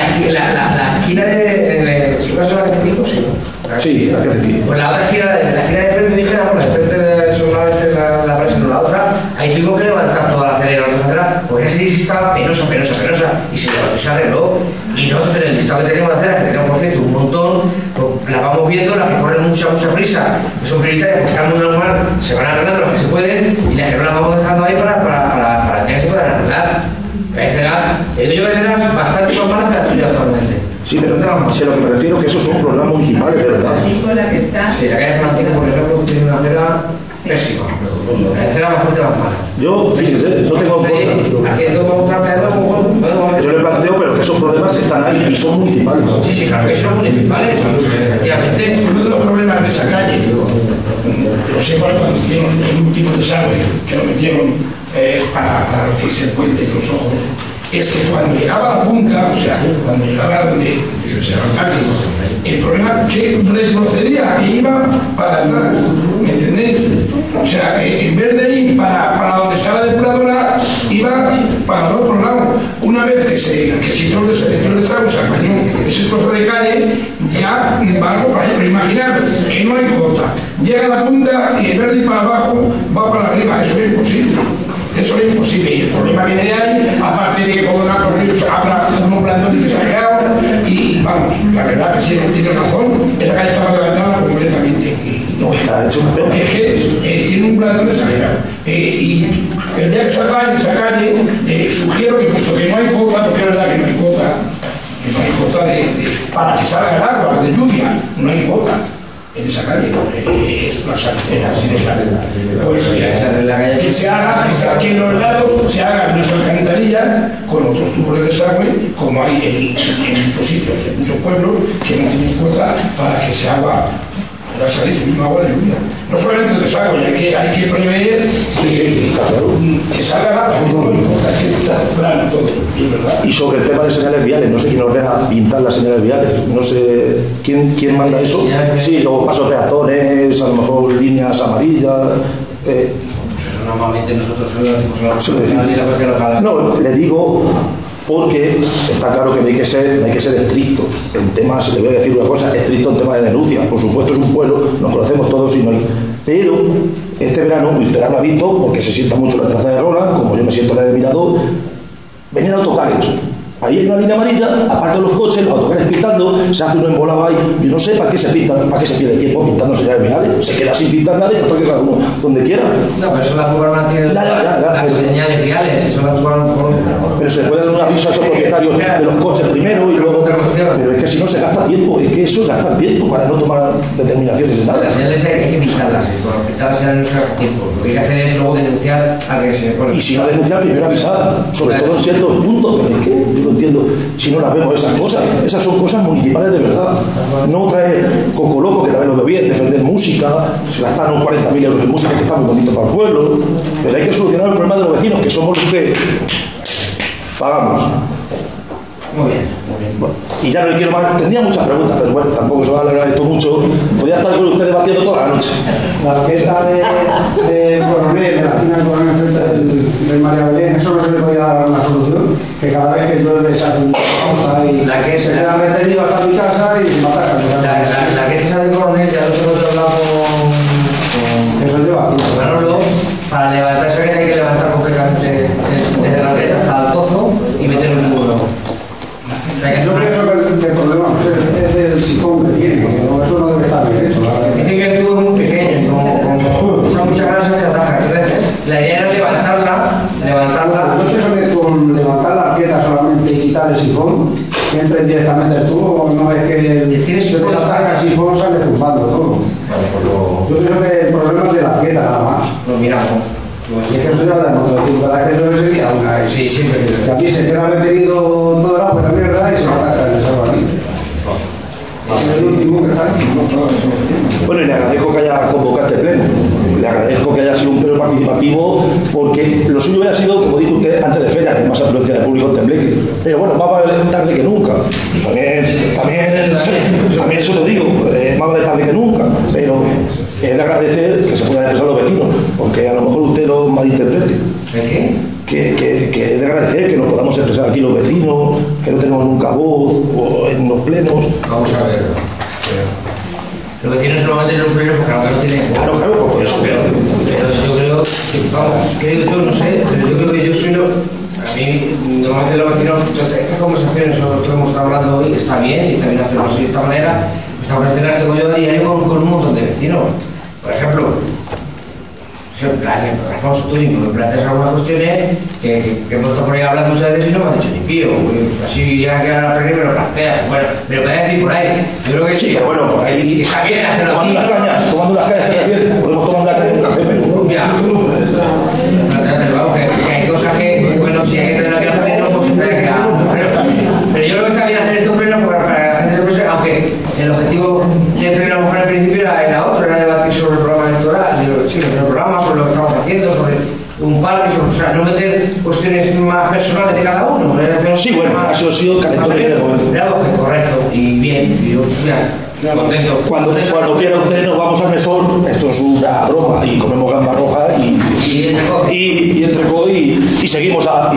la esquina de... ¿En tu caso la que hace 5? Sí. Sí, la que hace 5. Pues la otra esquina de frente, dijéramos, la de frente de solamente la presa, no la otra, ahí tuvimos que levantar toda la acelera, porque esa sí estaba penosa, y se levantó y se arregló. Y nosotros en el listado que tenemos de aceras, que tenemos por cierto un montón, pues las vamos viendo, las que corren mucha prisa, que son prioritarias, porque están muy normal, se van arreglando las que se pueden, y las que no las vamos dejando ahí para que se puedan arreglar. Hay aceras, digo yo que hay aceras bastante más malas que las tuyas actualmente. Sí, pero sé lo que me refiero que esos son problemas municipales, de verdad. Sí, la calle Francisca, por ejemplo, tiene una acera pésima. La acera bastante más mala. Yo, fíjese, no tengo en contra. Haciendo como planteado, yo le planteo, pero que esos problemas están ahí y son municipales. Sí, claro que son municipales, efectivamente. Uno de los problemas de esa calle, lo sé cuando hicieron el último desagüe, que lo metieron para lo que es el puente de los ojos, es que cuando llegaba a la punta, o sea, cuando llegaba donde se arrancaba, el problema es que retrocedía, que iba para atrás, ¿me entendéis? O sea, en vez de ir para donde está la depuradora, iba para el otro lado. Una vez que se hizo el desagüe, se apañó ese trozo de calle, ya va algo para allá. Pero imaginaros que no hay cota, llega a la punta y en vez de ir para abajo, va para arriba. Eso es imposible. Eso es imposible. Y el problema viene de ahí, aparte de que como una corriente habrá unos blandones exagerados. Y vamos, la verdad que sí, tiene razón. Esa calle estaba levantada completamente. Y no está hecho. Es que tiene un blandón exagerado. Y el día que salga esa calle, sugiero que puesto que no hay cota, porque es verdad que no hay cota, para que salga el agua de lluvia, no hay cota. en esa calle, es una saltera, así de claro. Pues que se haga, que aquí en los lados se hagan unas alcantarillas con otros tubos de desagüe, como hay en muchos sitios, en muchos pueblos, que no tienen cuota para que se haga la salida de misma agua de lluvia. No solamente el desagüe, hay que prever que salga el agua, no importa, que está plano todo, es verdad. Y sobre el tema de señales viales, no sé quién ordena pintar las señales viales, no sé quién manda eso. Sí, luego pasos peatones, a lo mejor líneas amarillas. Eso normalmente nosotros lo decimos. No, le digo porque está claro que no hay que ser estrictos en temas, le voy a decir una cosa, estrictos en temas de denuncia. Por supuesto es un pueblo, nos conocemos todos y no hay. Pero este verano, usted lo ha visto, porque se sienta mucho en la terraza de Roland, como yo me siento en la del Mirador, venían autocares. Ahí hay una línea amarilla, aparte de los coches, los autocares pintando, se hace un embolado ahí. Yo no sé para qué se pinta, para qué se pierde tiempo pintando señales viales. Se queda sin pintar nada y hasta que cada uno donde quiera. No, pero eso la Tubarona tiene las señales viales, eso la Tubarona. Pero se puede dar un aviso a esos propietarios de los coches primero y luego. Pero es que si no se gasta tiempo, es que eso es gastar tiempo para no tomar determinaciones de nada. Las señales hay que pintarlas, con pintar las señales no se gasta tiempo. Lo que hay que hacer es luego denunciar al que se pone. Y si no denunciar, primero avisar, sobre todo en ciertos puntos, pero es que yo no entiendo si no las vemos esas cosas. Esas son cosas municipales de verdad. No traer coco loco, que también lo veo bien, defender música, se gastaron 40.000 euros en música, que está muy bonito para el pueblo, pero hay que solucionar el problema de los vecinos, que somos los que pagamos. Muy bien. Bueno, y ya no le quiero más, tendría muchas preguntas, pero bueno, tampoco se va a alargar esto mucho. Podría estar con usted debatiendo toda la noche. La fiesta de Coronel, de la final Coronel de María Belén, eso no se le podía dar una solución, que cada vez que llueve se hace una cosa y se queda retenido hasta mi casa y se mata. La que esa del Coronel, ya nosotros hablamos con eso lleva aquí. Manolo, para levantarse hay que levantar completamente desde la red hasta el pozo y meterlo en un muro. Yo pienso que el problema es del sifón que tiene, que eso no debe estar bien hecho. Dice que el tubo es muy pequeño, como son muchas grasas que atajan. Entonces, la idea era levantarla. Yo pienso que con levantar la arqueta solamente y quitar el sifón, que entre directamente el tubo, no es que se desataca el sifón, sale zumbando todo. Yo pienso que el problema es de la arqueta nada más. Lo miramos. Si es que eso ya lo hemos dicho, cada vez que llueve se queda una. Sí, siempre. Que aquí se queda retenido todo el agua de la mierda y se ataca en el salvavidas. Es el último que está aquí, no todo eso. Bueno, y le agradezco que haya convocado este pleno. Le agradezco que haya sido un pleno participativo, porque lo suyo hubiera sido, como dijo usted, antes de feria, que más afluencia de público en Tembleque. Pero bueno, más vale tarde que nunca. También eso lo digo, más vale tarde que nunca. Pero es de agradecer que se puedan expresar los vecinos, porque a lo mejor usted lo malinterprete. ¿De qué? Que es de agradecer que nos podamos expresar aquí los vecinos, que no tenemos nunca voz en los plenos. Vamos a ver. Los vecinos se lo van a tener un pleno porque ahora no tienen. Claro, por eso. Pero yo creo, yo no sé, pero yo creo que yo soy lo. A mí, normalmente los vecinos, estas conversaciones, lo que hemos estado hablando hoy, está bien y también hacerlo así de esta manera. Estas conversaciones las tengo yo a diario con un montón de vecinos. Por ejemplo, Alfonso, tú me planteas algunas cuestiones que hemos estado por ahí hablando muchas veces y no me has dicho ni pío. Así ya que ahora me lo planteas. Bueno, me lo puedes decir por ahí. Yo creo que sí. Pero bueno, por ahí. Está bien hacerlo tomando las cañas, podemos tomar una caña en un café, pero. Mira, vamos, que hay cosas que, bueno, si hay que tener aquí los plenos, pues hay que hacer. Pero yo creo que está bien hacer estos plenos para la gente sorpresa, aunque el objetivo del pleno a lo mejor al principio era otro, era debatir sobre el programa electoral, sobre el programa, sobre lo que estamos haciendo, sobre un parque, o sea, no meter cuestiones más personales de cada uno. Sí, bueno, eso ha sido calentón. Correcto, y bien, y yo, mira, contento. Cuando quiera usted nos vamos al mesón, esto es una broma, y comemos gamba roja y entrecó y seguimos me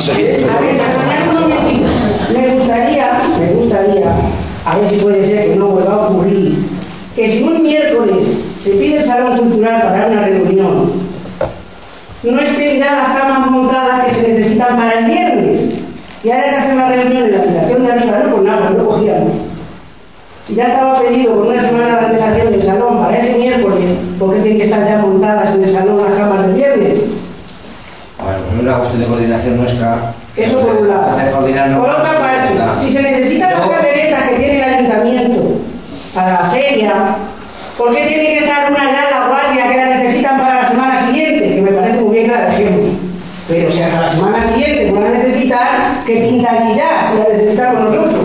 gustaría, a ver si puede ser que no vuelva a ocurrir, que si un miércoles se pide el salón cultural para una reunión, no estén ya las camas montadas que se necesitan para el viernes, y haya que hacer la reunión en la habitación de arriba, no con nada, no cogíamos. Si ya estaba pedido con una semana de antelación del salón para ese miércoles, ¿por qué tienen que estar ya montadas en el salón las camas del viernes? Bueno, pues es una cuestión de coordinación nuestra. Eso por un lado. Por otra parte, si se necesitan las carreretas que tiene el ayuntamiento para la feria, ¿Por qué tiene que estar una ya en la guardia que la necesitan para la semana siguiente? Que me parece muy bien que la dejemos. Pero si hasta la semana siguiente no la necesitan, ¿qué pinta allí ya si la necesitamos nosotros?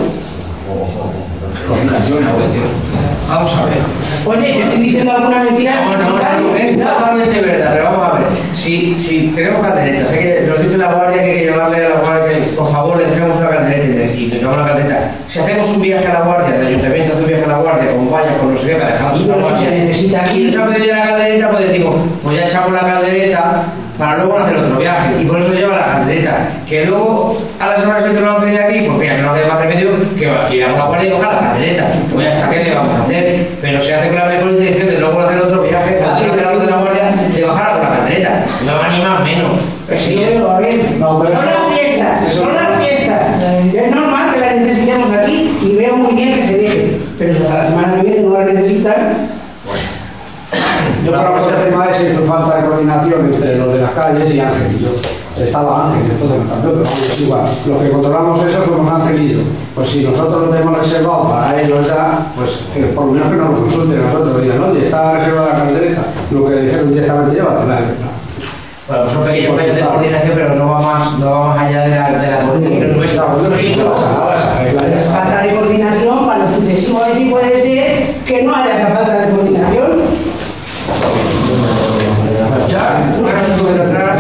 Vamos a ver. Oye, si estoy diciendo alguna mentira, no, es totalmente verdad, pero vamos a ver. Si tenemos calderetas, nos dice la guardia que hay que llevarle a la guardia que por favor le dejemos una caldereta y le llevamos una caldereta. Si hacemos un viaje a la guardia, el ayuntamiento hace un viaje a la guardia, con vallas, con no sé qué, para dejarnos una guardia. Se necesita aquí. Y no se ha pedido ya la caldereta, pues decimos, pues ya echamos la caldereta para luego hacer otro viaje. Y por eso se lleva la caldereta. Que luego a la semana siguiente no lo han pedido aquí, pues mira, que no hace más remedio que tiramos la guardia y cojar la caldereta. Pues ya está, ¿qué le vamos a hacer? Pero se hace con la mejor intención de luego hacer otro viaje, de la guardia, de bajar con la caldereta. No va ni más menos. Pues sí, eso va bien. Son las fiestas, son las fiestas. Es normal que la necesitemos aquí y veo muy bien que se deje. Pero si hasta la semana que viene no la necesitan. Yo creo que el tema es falta de coordinación entre los de las calles y Ángel y yo. Estaba Ángel, entonces no también, pero vamos, es igual. Los que controlamos eso somos Ángel y yo. Pues si nosotros lo tenemos reservado para ellos ya, pues que por lo menos que nos lo consulten a nosotros. Le digan, oye, está reservada la caldereta. Lo que le dijeron directamente, llévatela. Bueno, son pequeños fallos de coordinación, pero no va más allá de la coordinación nuestra. Es falta de coordinación para lo sucesivo, a ver si puede ser que no haya esa falta de coordinación. Ya,